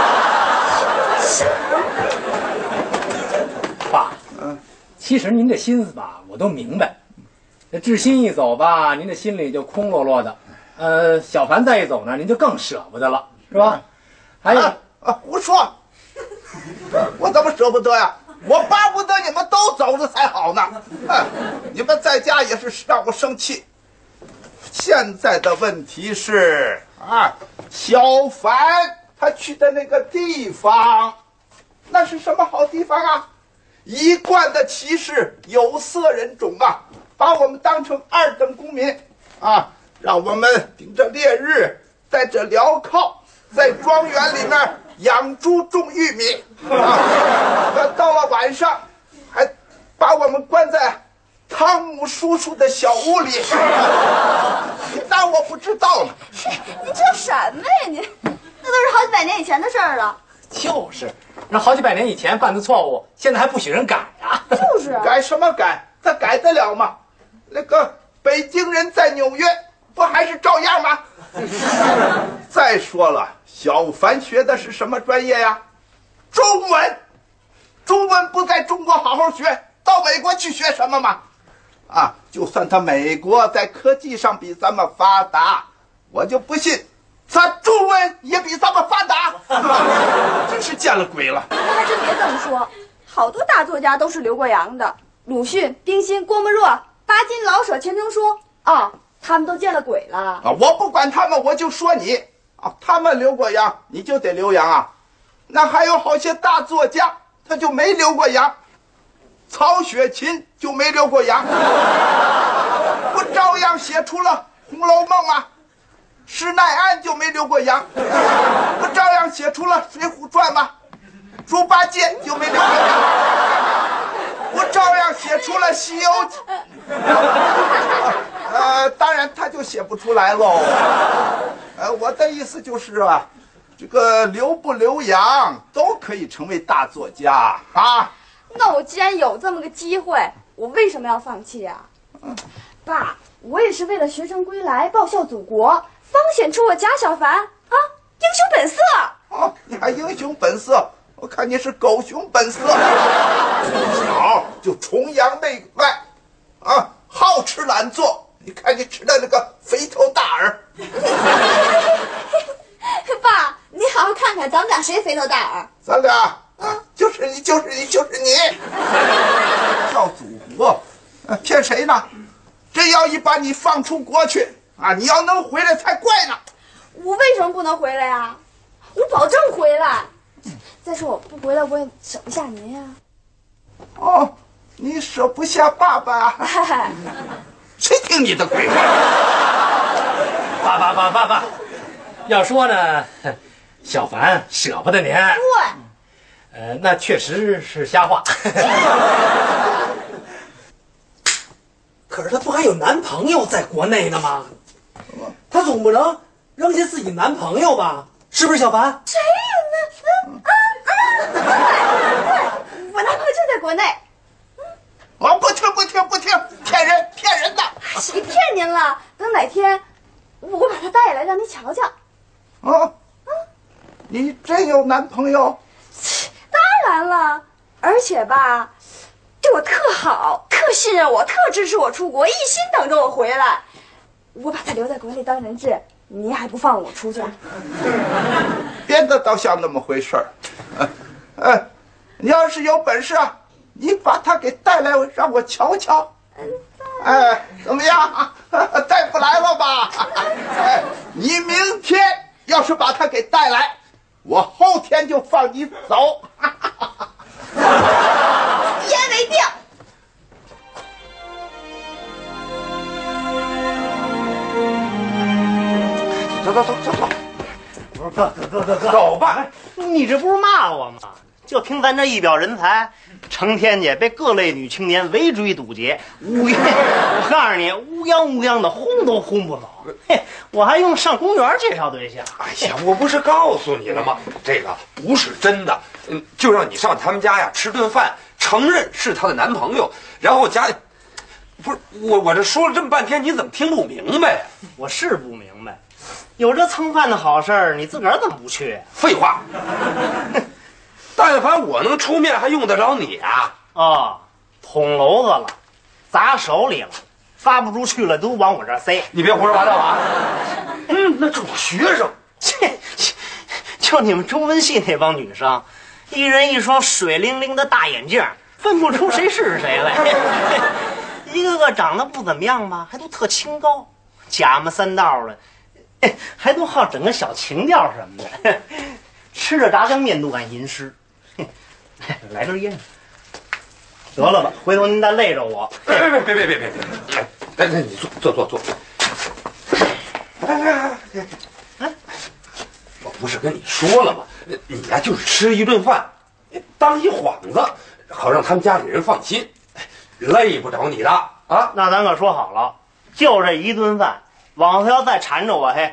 爸，其实您这心思吧，我都明白。这志新一走吧，您这心里就空落落的。小凡再一走呢，您就更舍不得了，是吧？还有胡说！我怎么舍不得呀？我巴不得你们都走了才好呢。你们在家也是让我生气。现在的问题是小凡他去的那个地方，那是什么好地方啊？一贯的歧视有色人种啊，把我们当成二等公民啊，让我们顶着烈日，在这镣铐，在庄园里面养猪种玉米到了晚上还把我们关在汤姆叔叔的小屋里。你当我不知道呢？ 你这什么呀你？那都是好几百年以前的事儿了。 就是，那好几百年以前犯的错误，现在还不许人改啊？ 就是改什么改？他改得了吗？那个北京人在纽约不还是照样吗？再说了，小凡学的是什么专业呀？中文。中文不在中国好好学，到美国去学什么吗？就算他美国在科技上比咱们发达，我就不信他中文也比咱们发达。真是见了鬼了。 那还真别这么说，好多大作家都是留过洋的，鲁迅、丁欣、郭沫若、巴金、老舍、钱钟书他们都见了鬼了。 我不管他们，我就说你他们留过洋，你就得留洋啊。那还有好些大作家，他就没留过洋。曹雪芹就没留过洋，不照样写出了《红楼梦》吗？施耐庵就没留过洋，不照样写出了《水浒传》吗？猪八戒就没留过洋，不照样写出了《西游记》？当然他就写不出来喽。我的意思就是这个留不留洋都可以成为大作家那我既然有这么个机会，我为什么要放弃啊？爸，我也是为了学成归来，报效祖国，方显出我贾小凡英雄本色。 你还英雄本色？我看你是狗熊本色。从小就崇洋媚外好吃懒做。你看你吃的那个肥头大耳。 爸，你好好看看，咱们俩谁肥头大耳？ 咱俩就是你。叫祖国，骗谁呢？真要一把你放出国去你要能回来才怪呢。 我为什么不能回来呀？我保证回来。再说我不回来，我也舍不下您呀。 你舍不下爸爸？谁听你的鬼话？ 爸，要说呢，小凡舍不得您。 对。 那确实是瞎话。可是她不还有男朋友在国内呢吗？她总不能扔下自己男朋友吧？是不是小凡？ 谁呀？对，我男朋友就在国内。 不听，骗人的。 谁骗您了？等哪天我把他带来让您瞧瞧。 你真有男朋友？ 当然了，而且吧，对我特好，特信任我，特支持我出国，一心等着我回来。我把他留在国内当人质，你还不放我出去？ 编的倒像那么回事儿。你要是有本事啊，你把他给带来，让我瞧瞧。哎，怎么样？带不来了吧？哎，你明天要是把他给带来，我后天就放你走。 一言为定。 走。 不是哥，走吧！你这不是骂我吗？就凭咱这一表人才，成天也被各类女青年围追堵截，我告诉你，乌泱的轰都轰不走。嘿，我还用上公园介绍对象。 哎呀，我不是告诉你了吗？这个不是真的，就让你上他们家呀吃顿饭，承认是她的男朋友，然后家里不是我这说了这么半天，你怎么听不明白呀？ 我是不明白，有这蹭饭的好事儿，你自个儿怎么不去？ 废话，但凡我能出面，还用得着你啊？ 哦，捅娄子了，砸手里了，发不出去了，都往我这儿塞。 你别胡说八道啊！那是我学生。 就你们中文系那帮女生，一人一双水灵灵的大眼镜，分不出谁是谁来。一个个长得不怎么样吧，还都特清高，假模三道的，还都好整个小情调什么的。吃着炸酱面都敢吟诗。来根烟，得了吧，回头您再累着我。 别，来，你坐。哎，我不是跟你说了吗？你呀就是吃一顿饭，当一幌子，好让他们家里人放心，累不着你的啊。 那咱可说好了，就这一顿饭，往后要再缠着我，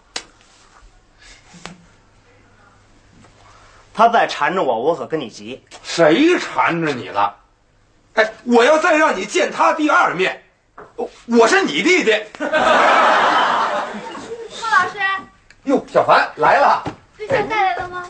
他再缠着我，我可跟你急。 谁缠着你了？哎，我要再让你见他第二面，我是你弟弟。 孟老师， 哟，小凡来了。 对象带来了吗？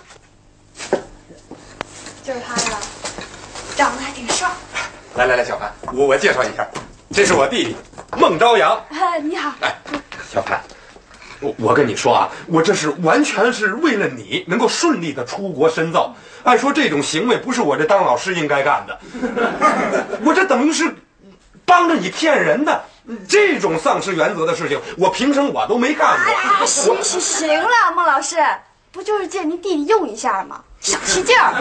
就是他呀，长得还挺帅。 来，小凡，我介绍一下，这是我弟弟孟朝阳。 你好。 哎，小凡，我跟你说啊，我这是完全是为了你能够顺利的出国深造。按说这种行为不是我这当老师应该干的，我这等于是帮着你骗人的。这种丧失原则的事情，我平生我都没干过。 哎呀，行了，孟老师，不就是借您弟弟用一下吗？小气劲儿。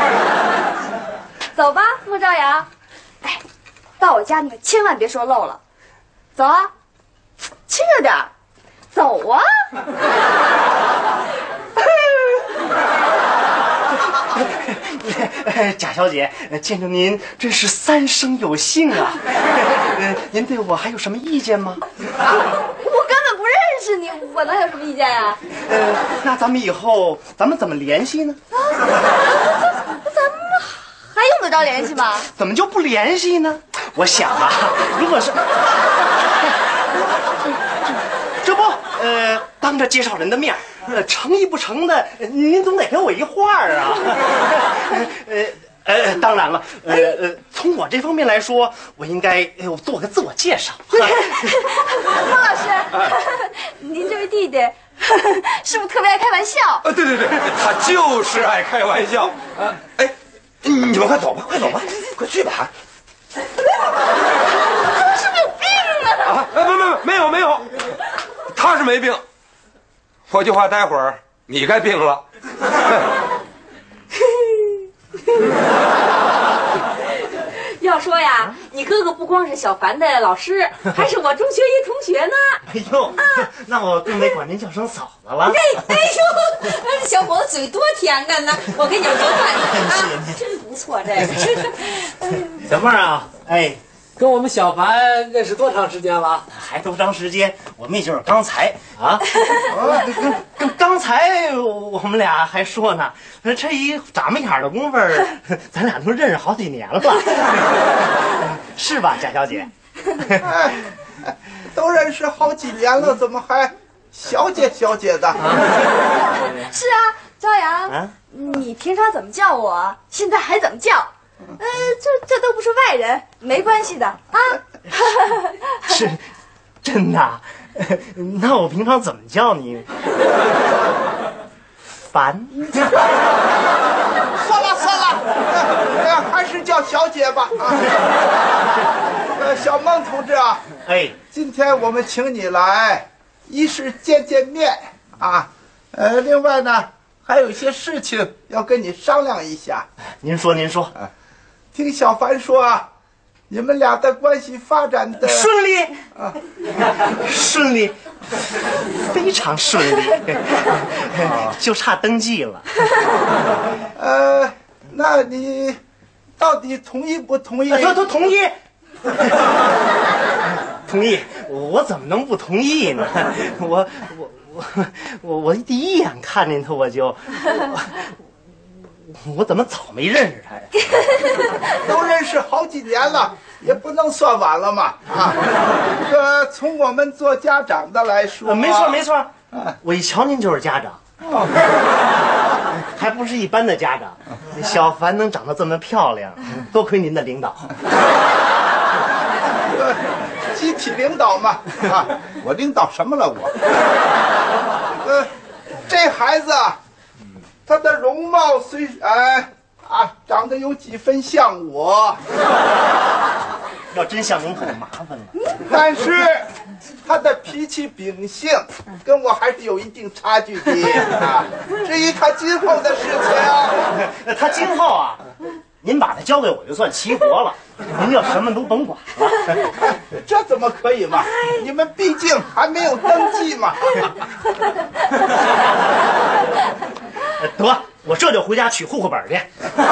走吧，孟朝阳。哎，到我家你可千万别说漏了。走啊，亲着点儿。走啊！ 贾小姐，见着您真是三生有幸啊！您对我还有什么意见吗？ 我根本不认识你，我能有什么意见呀？ 那咱们以后怎么联系呢？ 咱们还用得着联系吗？ 怎么就不联系呢？我想啊，如果是这不，当着介绍人的面，成意不成的，您总得给我一话啊。当然了，从我这方面来说，我应该做个自我介绍。 孟老师，您这位弟弟是不是特别爱开玩笑？ 对，他就是爱开玩笑。哎，你们快走吧，快去吧。 他是不是有病啊？ 没有，他是没病。我就怕待会儿你该病了。 要说呀，你哥哥不光是小凡的老师，还是我中学一同学呢。 哎呦，那我更得管您叫声嫂子了。 哎呦，这小伙子嘴多甜干呢！我给你们做饭啊，真不错，这个。 小妹儿啊，哎， 跟我们小凡认识多长时间了？ 还多长时间？我们也就是刚才啊，跟刚才我们俩还说呢，这一眨巴眼的功夫，咱俩都认识好几年了，是吧，贾小姐？ 哎，都认识好几年了，怎么还小姐的？ 是啊，朝阳，你平常怎么叫我，现在还怎么叫？ 这都不是外人，没关系的啊。 是，真的？那我平常怎么叫你？烦。 算了，还是叫小姐吧啊。小孟同志啊， 哎， 今天我们请你来，一是见面啊，另外呢还有一些事情要跟你商量一下。 您说， 听小凡说啊，你们俩的关系发展的顺利啊，顺利，非常顺利，就差登记了。 那你到底同意不同意？ 都同意。同意，我怎么能不同意呢？我第一眼看见他我怎么早没认识他呀？ 都认识好几年了，也不能算晚了嘛啊！这个从我们做家长的来说， 没错，我一瞧您就是家长，还不是一般的家长。小凡能长得这么漂亮，多亏您的领导。 集体领导嘛啊！我领导什么了我？这孩子啊，他的容貌虽然长得有几分像我， 要真像您可就麻烦了。 但是他的脾气秉性跟我还是有一定差距的啊。至于他今后的事情， 他今后啊，您把他交给我就算齐活了，您就什么都甭管了。 这怎么可以嘛？你们毕竟还没有登记嘛。 得，我这就回家取户口本去。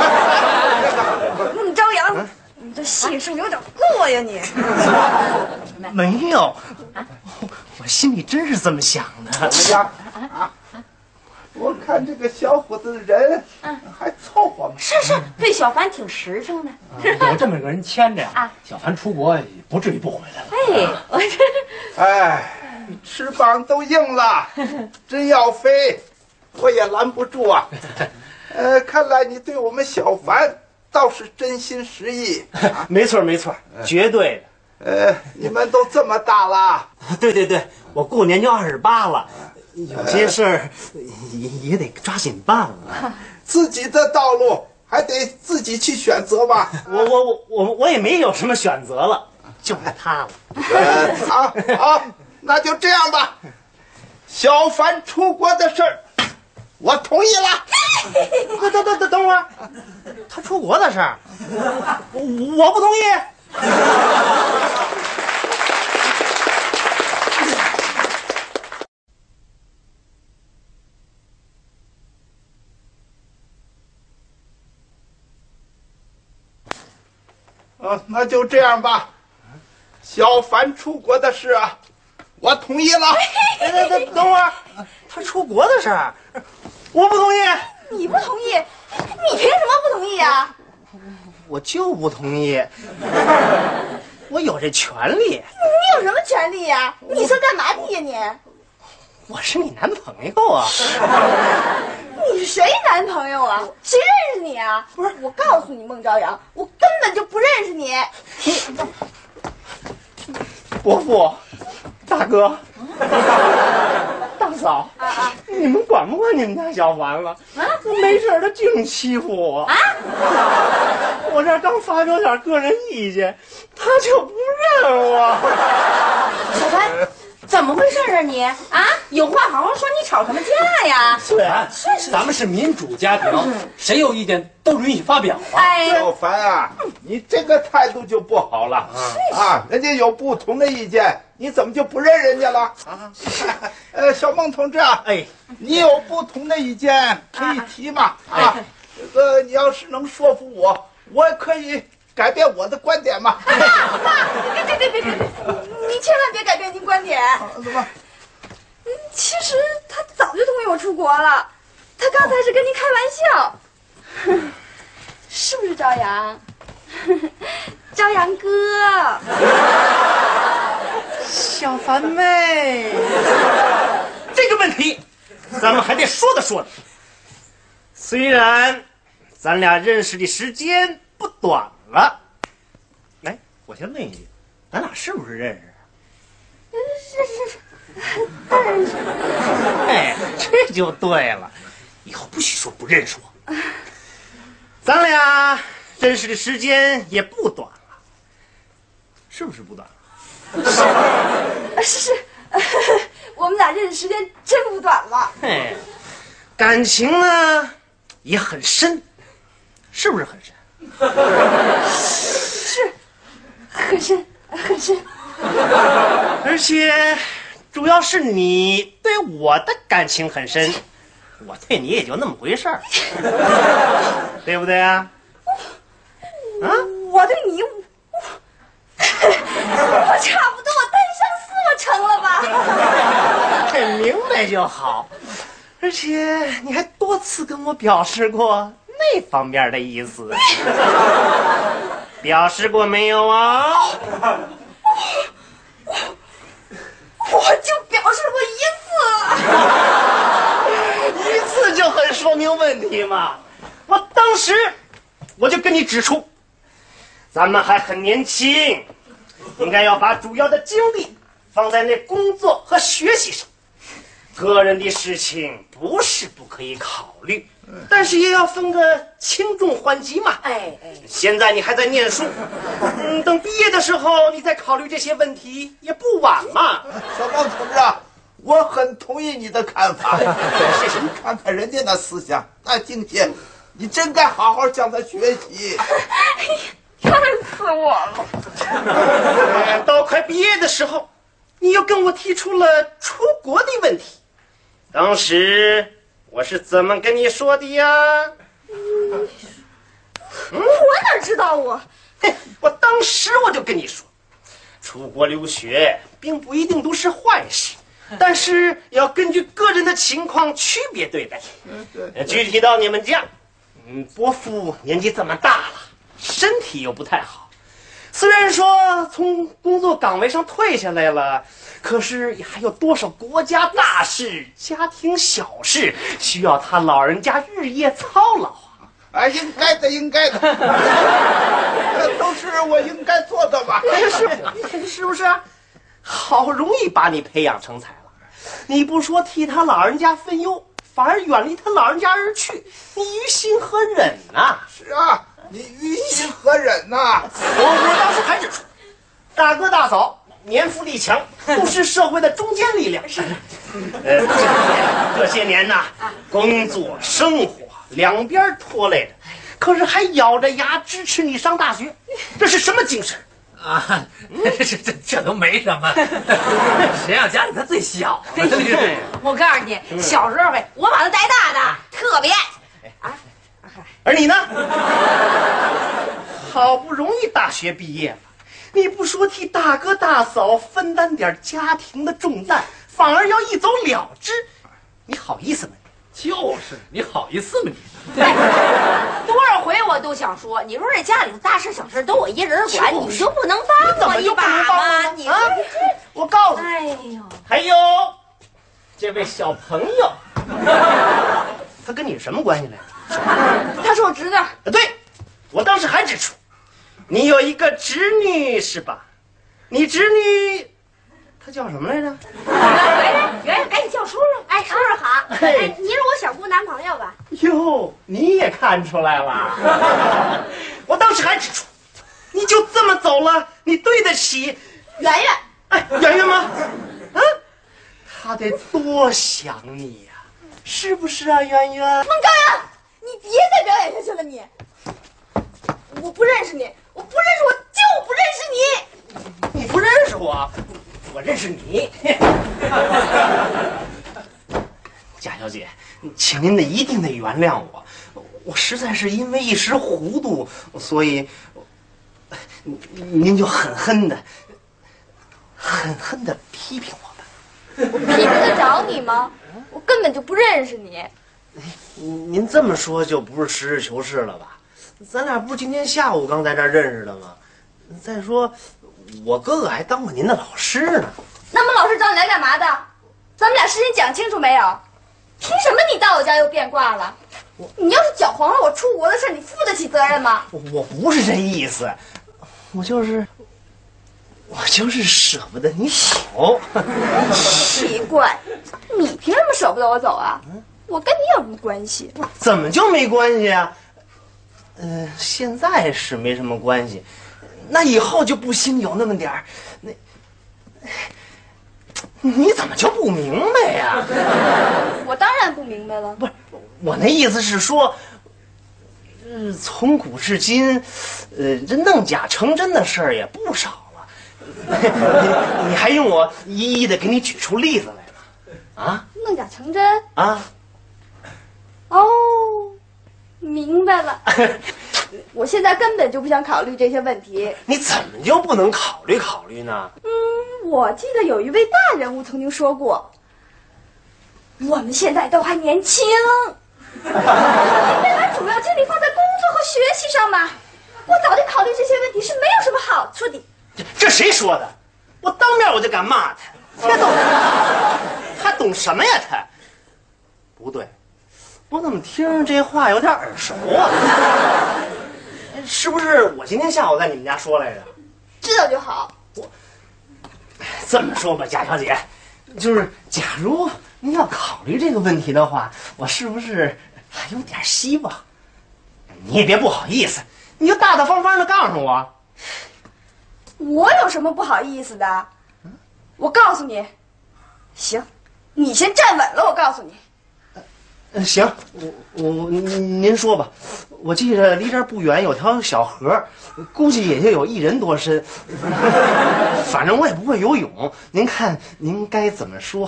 孟朝阳，你这戏是有点过呀你。 没有，我心里真是这么想的。 怎么样啊？我看这个小伙子人还凑合嘛。 是，对小凡挺实诚的。 有这么个人牵着呀，小凡出国也不至于不回来了。 哎，我这哎，翅膀都硬了，真要飞，我也拦不住啊。看来你对我们小凡倒是真心实意。 没错，绝对的。你们都这么大了。 对，我过年就28了。有些事儿也得抓紧办了， 自己的道路还得自己去选择吧。 我也没有什么选择了，就是他了。 好，那就这样吧。小凡出国的事儿，我同意了。 等会儿，他出国的事儿，我不同意。 那就这样吧。小凡出国的事啊，我同意了。 等会儿，他出国的事儿，我不同意。 你不同意？你凭什么不同意呀？ 我就不同意。我有这权利。 你有什么权利呀？你是干嘛的呀你？ 我是你男朋友啊。 你是谁男朋友啊？谁认识你啊？不是，我告诉你，孟朝阳，我根本就不认识你。 伯父，大哥，大嫂，你们管不管你们家小凡了？没事他净欺负我啊！我这刚发表点个人意见，他就不认我。 小凡，怎么回事啊你？有话好好说，你吵什么架呀？ 对， 咱们是民主家庭，谁有意见都允许发表啊。 小凡啊，你这个态度就不好了人家有不同的意见，你怎么就不认人家了？小孟同志啊，你有不同的意见可以提嘛这个你要是能说服我，我也可以改变我的观点嘛。 别，你千万别改变您观点。 怎么？ 其实他早就同意我出国了，他刚才是跟您开玩笑，是不是朝阳？朝阳哥， 小凡妹，这个问题咱们还得说的。虽然咱俩认识的时间不短了。哎，我先问一句，咱俩是不是认识？ 当然是。 哎，这就对了，以后不许说不认识我。咱俩认识的时间也不短了，是不是不短了？ 是，我们俩认识时间真不短了。 哎，感情呢也很深，是不是很深？ 是，很深很深。 而且主要是你对我的感情很深，我对你也就那么回事儿，对不对啊？啊， 我对你，我差不多单相思了吧？ 这明白就好。而且你还多次跟我表示过那方面的意思，表示过没有啊？ 我就表示过一次， 一次就很说明问题嘛。我当时我就跟你指出，咱们还很年轻，应该要把主要的精力放在那工作和学习上。个人的事情不是不可以考虑，但是也要分个轻重缓急嘛。 哎， 现在你还在念书，等毕业的时候你再考虑这些问题也不晚嘛。 小高同志啊，我很同意你的看法。谢谢你看看人家那思想，那境界，你真该好好向他学习。 气死我了！ 到快毕业的时候，你又跟我提出了出国的问题。当时我是怎么跟你说的呀？ 我哪知道啊？ 我当时我就跟你说，出国留学并不一定都是坏事，但是要根据个人的情况区别对待。具体到你们家，伯父年纪这么大了，身体又不太好，虽然说从工作岗位上退下来了，可是也还有多少国家大事、家庭小事需要他老人家日夜操劳啊！ 啊，应该的，应该的，这都是我应该做的嘛。 是不是？好容易把你培养成才了，你不说替他老人家分忧，反而远离他老人家而去，你于心何忍呐？ 是啊，你于心何忍呐？ 我当时还指出，大哥大嫂年富力强，都是社会的中坚力量。这些年呐，工作生活两边拖累着，可是还咬着牙支持你上大学，这是什么精神啊？这都没什么，谁让家里他最小呢？ 我告诉你，小时候我把他带大的，特别爱。 而你呢？好不容易大学毕业了，你不说替大哥大嫂分担点家庭的重担，反而要一走了之，你好意思吗？ 就是你好意思吗你？ 多少回我都想说，你说这家里的大事小事都我一人管，你就不能帮我一把吗？你说我告诉你， 哎呦， 还有这位小朋友，他跟你什么关系来着？ 他是我侄子。 对，我当时还指出，你有一个侄女是吧？你侄女，她叫什么来着？ 圆圆，你叫叔叔。哎，叔叔好。哎，你是我小姑男朋友吧？ 哟，你也看出来了。我当时还指出，你就这么走了，你对得起圆圆。 哎，圆圆吗？啊，她得多想你呀，是不是啊，圆圆？ 孟高阳，你别再表演下去了，你。我不认识你，我不认识，我就不认识你。 你不认识我，我认识你。贾小姐，请您一定得原谅我，我实在是因为一时糊涂，所以您就狠狠的批评我吧。 我批评得着你吗？我根本就不认识你。 您这么说就不是实事求是了吧？咱俩不是今天下午刚在这儿认识的吗？再说，我哥哥还当过您的老师呢。 那么老师找你来干嘛的？咱们俩事情讲清楚没有？凭什么你到我家又变卦了？ 你要是搅黄了我出国的事，你负得起责任吗？ 我不是这意思，我就是舍不得你走。 奇怪，你凭什么舍不得我走啊？我跟你有什么关系？ 怎么就没关系啊？现在是没什么关系，那以后就不兴有那么点儿。你怎么就不明白呀？ 我当然不明白了。 不是，我那意思是说，从古至今，这弄假成真的事儿也不少了。你还用我一一的给你举出例子来吗？啊？ 弄假成真啊？ 哦，明白了。我现在根本就不想考虑这些问题。 你怎么就不能考虑考虑呢？ 我记得有一位大人物曾经说过，我们现在都还年轻，未来主要精力放在工作和学习上嘛。我早就考虑这些问题是没有什么好处的。 这谁说的？我当面我就敢骂他。他懂什么呀？他不对，我怎么听着这话有点耳熟啊？是不是我今天下午在你们家说来着？ 知道就好。 这么说吧，贾小姐，就是假如您要考虑这个问题的话，我是不是还有点希望？你也别不好意思，你就大大方方的告诉我。 我有什么不好意思的？我告诉你，行，你先站稳了。我告诉你。 行，您说吧。我记着离这儿不远有条小河，估计也就有1人多深。反正我也不会游泳，您看您该怎么说，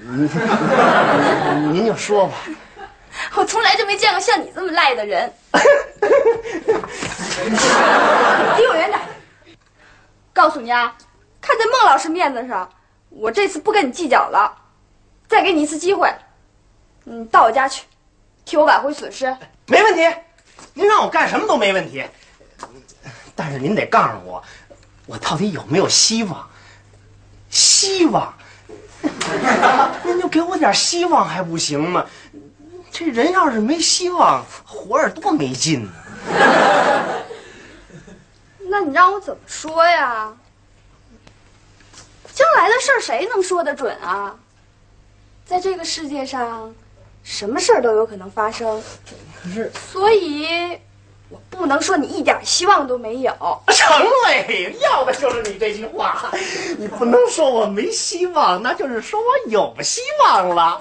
您就说吧。 我从来就没见过像你这么赖的人。离我远点！告诉你啊，看在孟老师面子上，我这次不跟你计较了，再给你一次机会。到我家去，替我挽回损失。 没问题，您让我干什么都没问题。但是您得告诉我，我到底有没有希望？希望？您就给我点希望还不行吗？这人要是没希望，活着多没劲呢。 那你让我怎么说呀？将来的事儿谁能说得准啊？在这个世界上，什么事儿都有可能发生。 可是， 所以我不能说你一点希望都没有。 成嘞，要的就是你这句话。你不能说我没希望，那就是说我有希望了。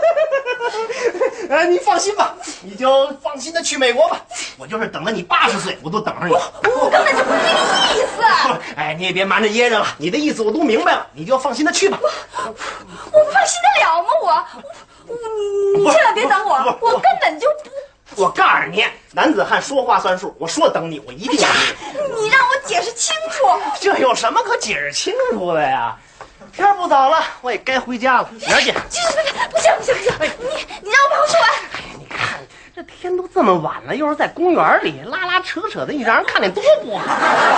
你放心吧，你就放心的去美国吧。我就是等到你80岁，我都等着你。 我根本就不是这个意思。 哎，你也别瞒着掖着了，你的意思我都明白了，你就放心的去吧。 我放心得了吗？你千万别等我，我根本就不。 我告诉你，男子汉说话算数，我说等你，我一定等你。你让我解释清楚。 这有什么可解释清楚的呀？天儿不早了，我也该回家了。哪儿去？ 不行！你让我把话说完。 哎呀，你看这天都这么晚了，又是在公园里拉拉扯扯的，你让人看见多不好。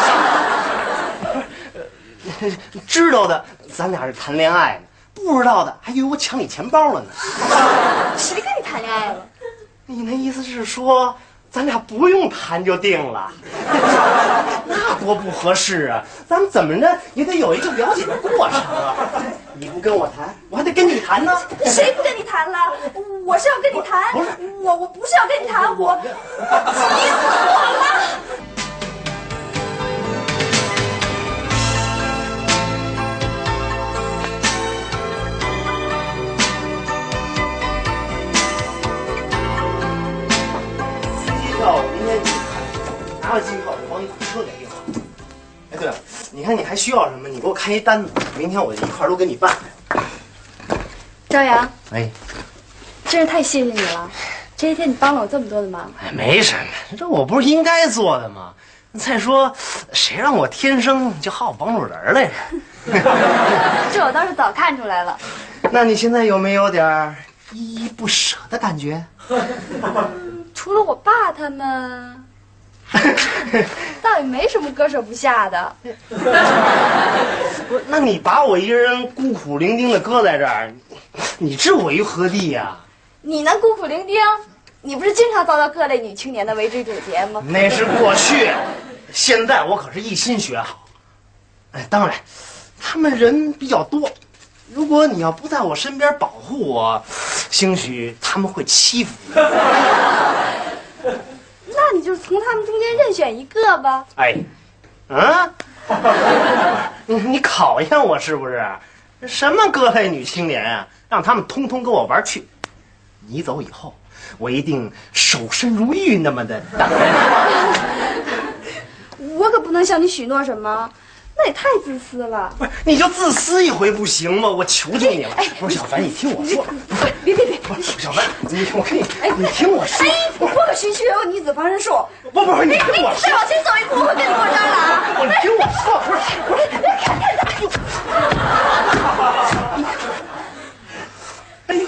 知道的咱俩是谈恋爱呢，不知道的还以为我抢你钱包了呢。 谁跟你谈恋爱了？ 你那意思是说，咱俩不用谈就定了？那多不合适啊！咱们怎么着也得有一个了解的过程啊！你不跟我谈，我还得跟你谈呢。 谁不跟你谈了？我是要跟你谈。 不是， 我不是要跟你谈，我急死我了。 明天拿了机票，我帮你把车给订好。哎，对了，你看你还需要什么？你给我开一单子，明天我一块都给你办。 朝阳， 哎， 真是太谢谢你了，这些天你帮了我这么多的忙。 哎，没什么，这我不是应该做的吗？再说，谁让我天生就好帮助人来着？ 这我倒是早看出来了。 那你现在有没有点依依不舍的感觉？ 除了我爸他们，倒也没什么割舍不下的。 不是，那你把我一人孤苦伶仃的搁在这儿，你置我于何地呀？ 你能孤苦伶仃， 你不是经常遭到各类女青年的围追堵截吗？ 那是过去，现在我可是一心学好。哎，当然，他们人比较多，如果你要不在我身边保护我，兴许他们会欺负你。 那你就从他们中间任选一个吧。 哎，你考验我是不是？什么各类女青年啊，让他们通通跟我玩去。你走以后，我一定守身如玉那么的等着你。我可不能向你许诺什么，那也太自私了。 不是，你就自私一回不行吗？我求求你了。不是小凡，你听我说。 别！ 不是小凡，我跟你，你听我说。 我可是学有女子防身术。 不，你听我说。 再往前走一步，我会跟你过招了啊！ 你听我说，不是。哎呦！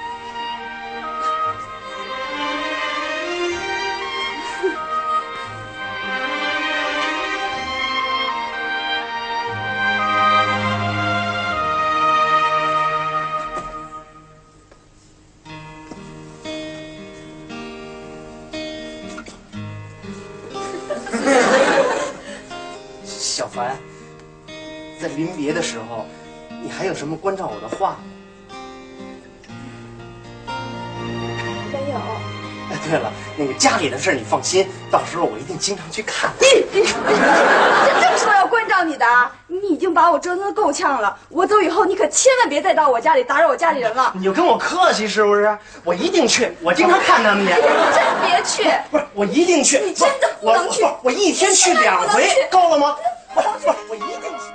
小凡，在临别的时候，你还有什么关照我的话吗？ 没有。 哎，对了，那个家里的事你放心，到时候我一定经常去看。 你正说要关照你的，你已经把我折腾得够呛了。我走以后，你可千万别再到我家里打扰我家里人了。 你就跟我客气是不是？我一定去，我经常看他们去。 你真别去！ 不是，我一定去。 你真的不能去！ 我一天去2回，够了吗？不，我一定去。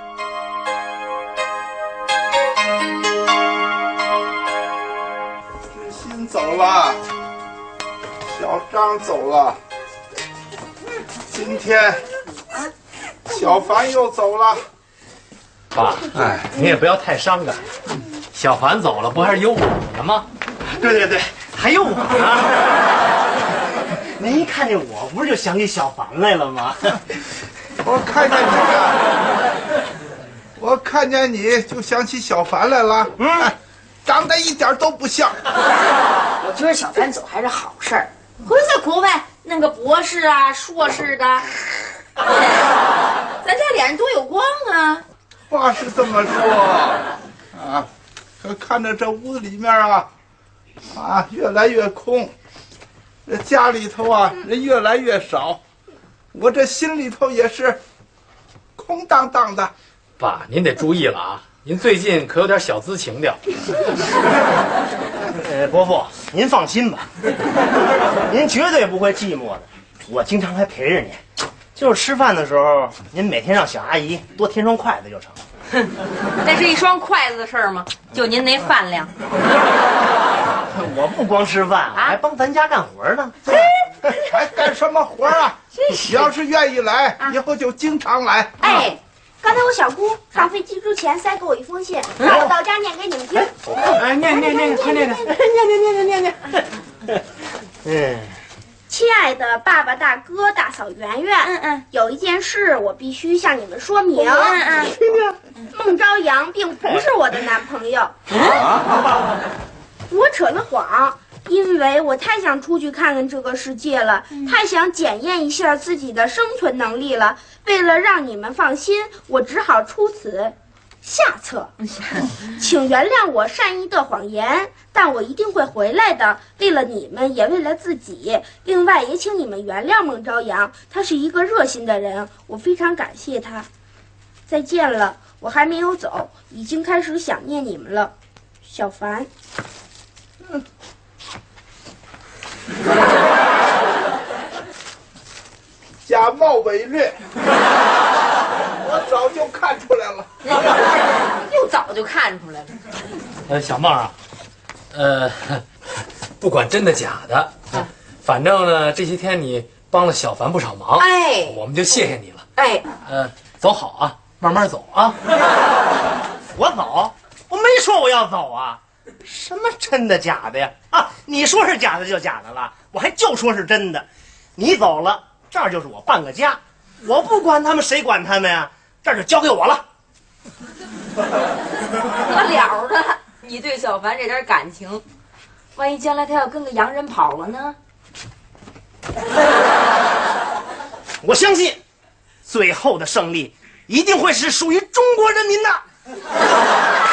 志新走了，小张走了，今天小凡又走了。 爸，你也不要太伤感。小凡走了，不还是有我呢吗？ 对，还有我呢。您一看见我，不是就想起小凡来了吗？ 我看见你了，我看见你就想起小凡来了。长得一点都不像。 我觉得小凡走还是好事儿，回在国外弄个博士啊、硕士的，咱家脸上多有光啊！ 话是这么说啊，可看着这屋子里面越来越空，这家里头人越来越少，我这心里头也是空荡荡的。 爸，您得注意了啊！您最近可有点小资情调。 伯父，您放心吧，您绝对不会寂寞的，我经常还陪着您。就是吃饭的时候，您每天让小阿姨多添双筷子就成。 那是一双筷子的事儿吗？就您那饭量。 我不光吃饭，还帮咱家干活呢。 还干什么活啊？要是愿意来，以后就经常来。 哎，刚才我小姑上飞机之前塞给我一封信，让我到家念给你们听。 哎，念。 亲爱的爸爸、大哥、大嫂圆圆，有一件事我必须向你们说明。孟朝阳并不是我的男朋友。我扯了谎，因为我太想出去看看这个世界了，太想检验一下自己的生存能力了。为了让你们放心，我只好出此下策。请原谅我善意的谎言，但我一定会回来的，为了你们，也为了自己。另外，也请你们原谅孟朝阳，他是一个热心的人，我非常感谢他。再见了，我还没有走，已经开始想念你们了，小凡。 假冒伪劣，我早就看出来了。 又早就看出来了。 小孟啊，不管真的假的，反正呢这些天你帮了小凡不少忙，我们就谢谢你了。走好啊，慢慢走啊。 我走？我没说我要走啊。什么真的假的呀？你说是假的就假的了，我还就说是真的。你走了，这儿就是我半个家，我不管他们，谁管他们呀？这儿就交给我了。 得了的，你对小凡这点感情，万一将来他要跟个洋人跑了呢？ 我相信，最后的胜利一定会是属于中国人民的。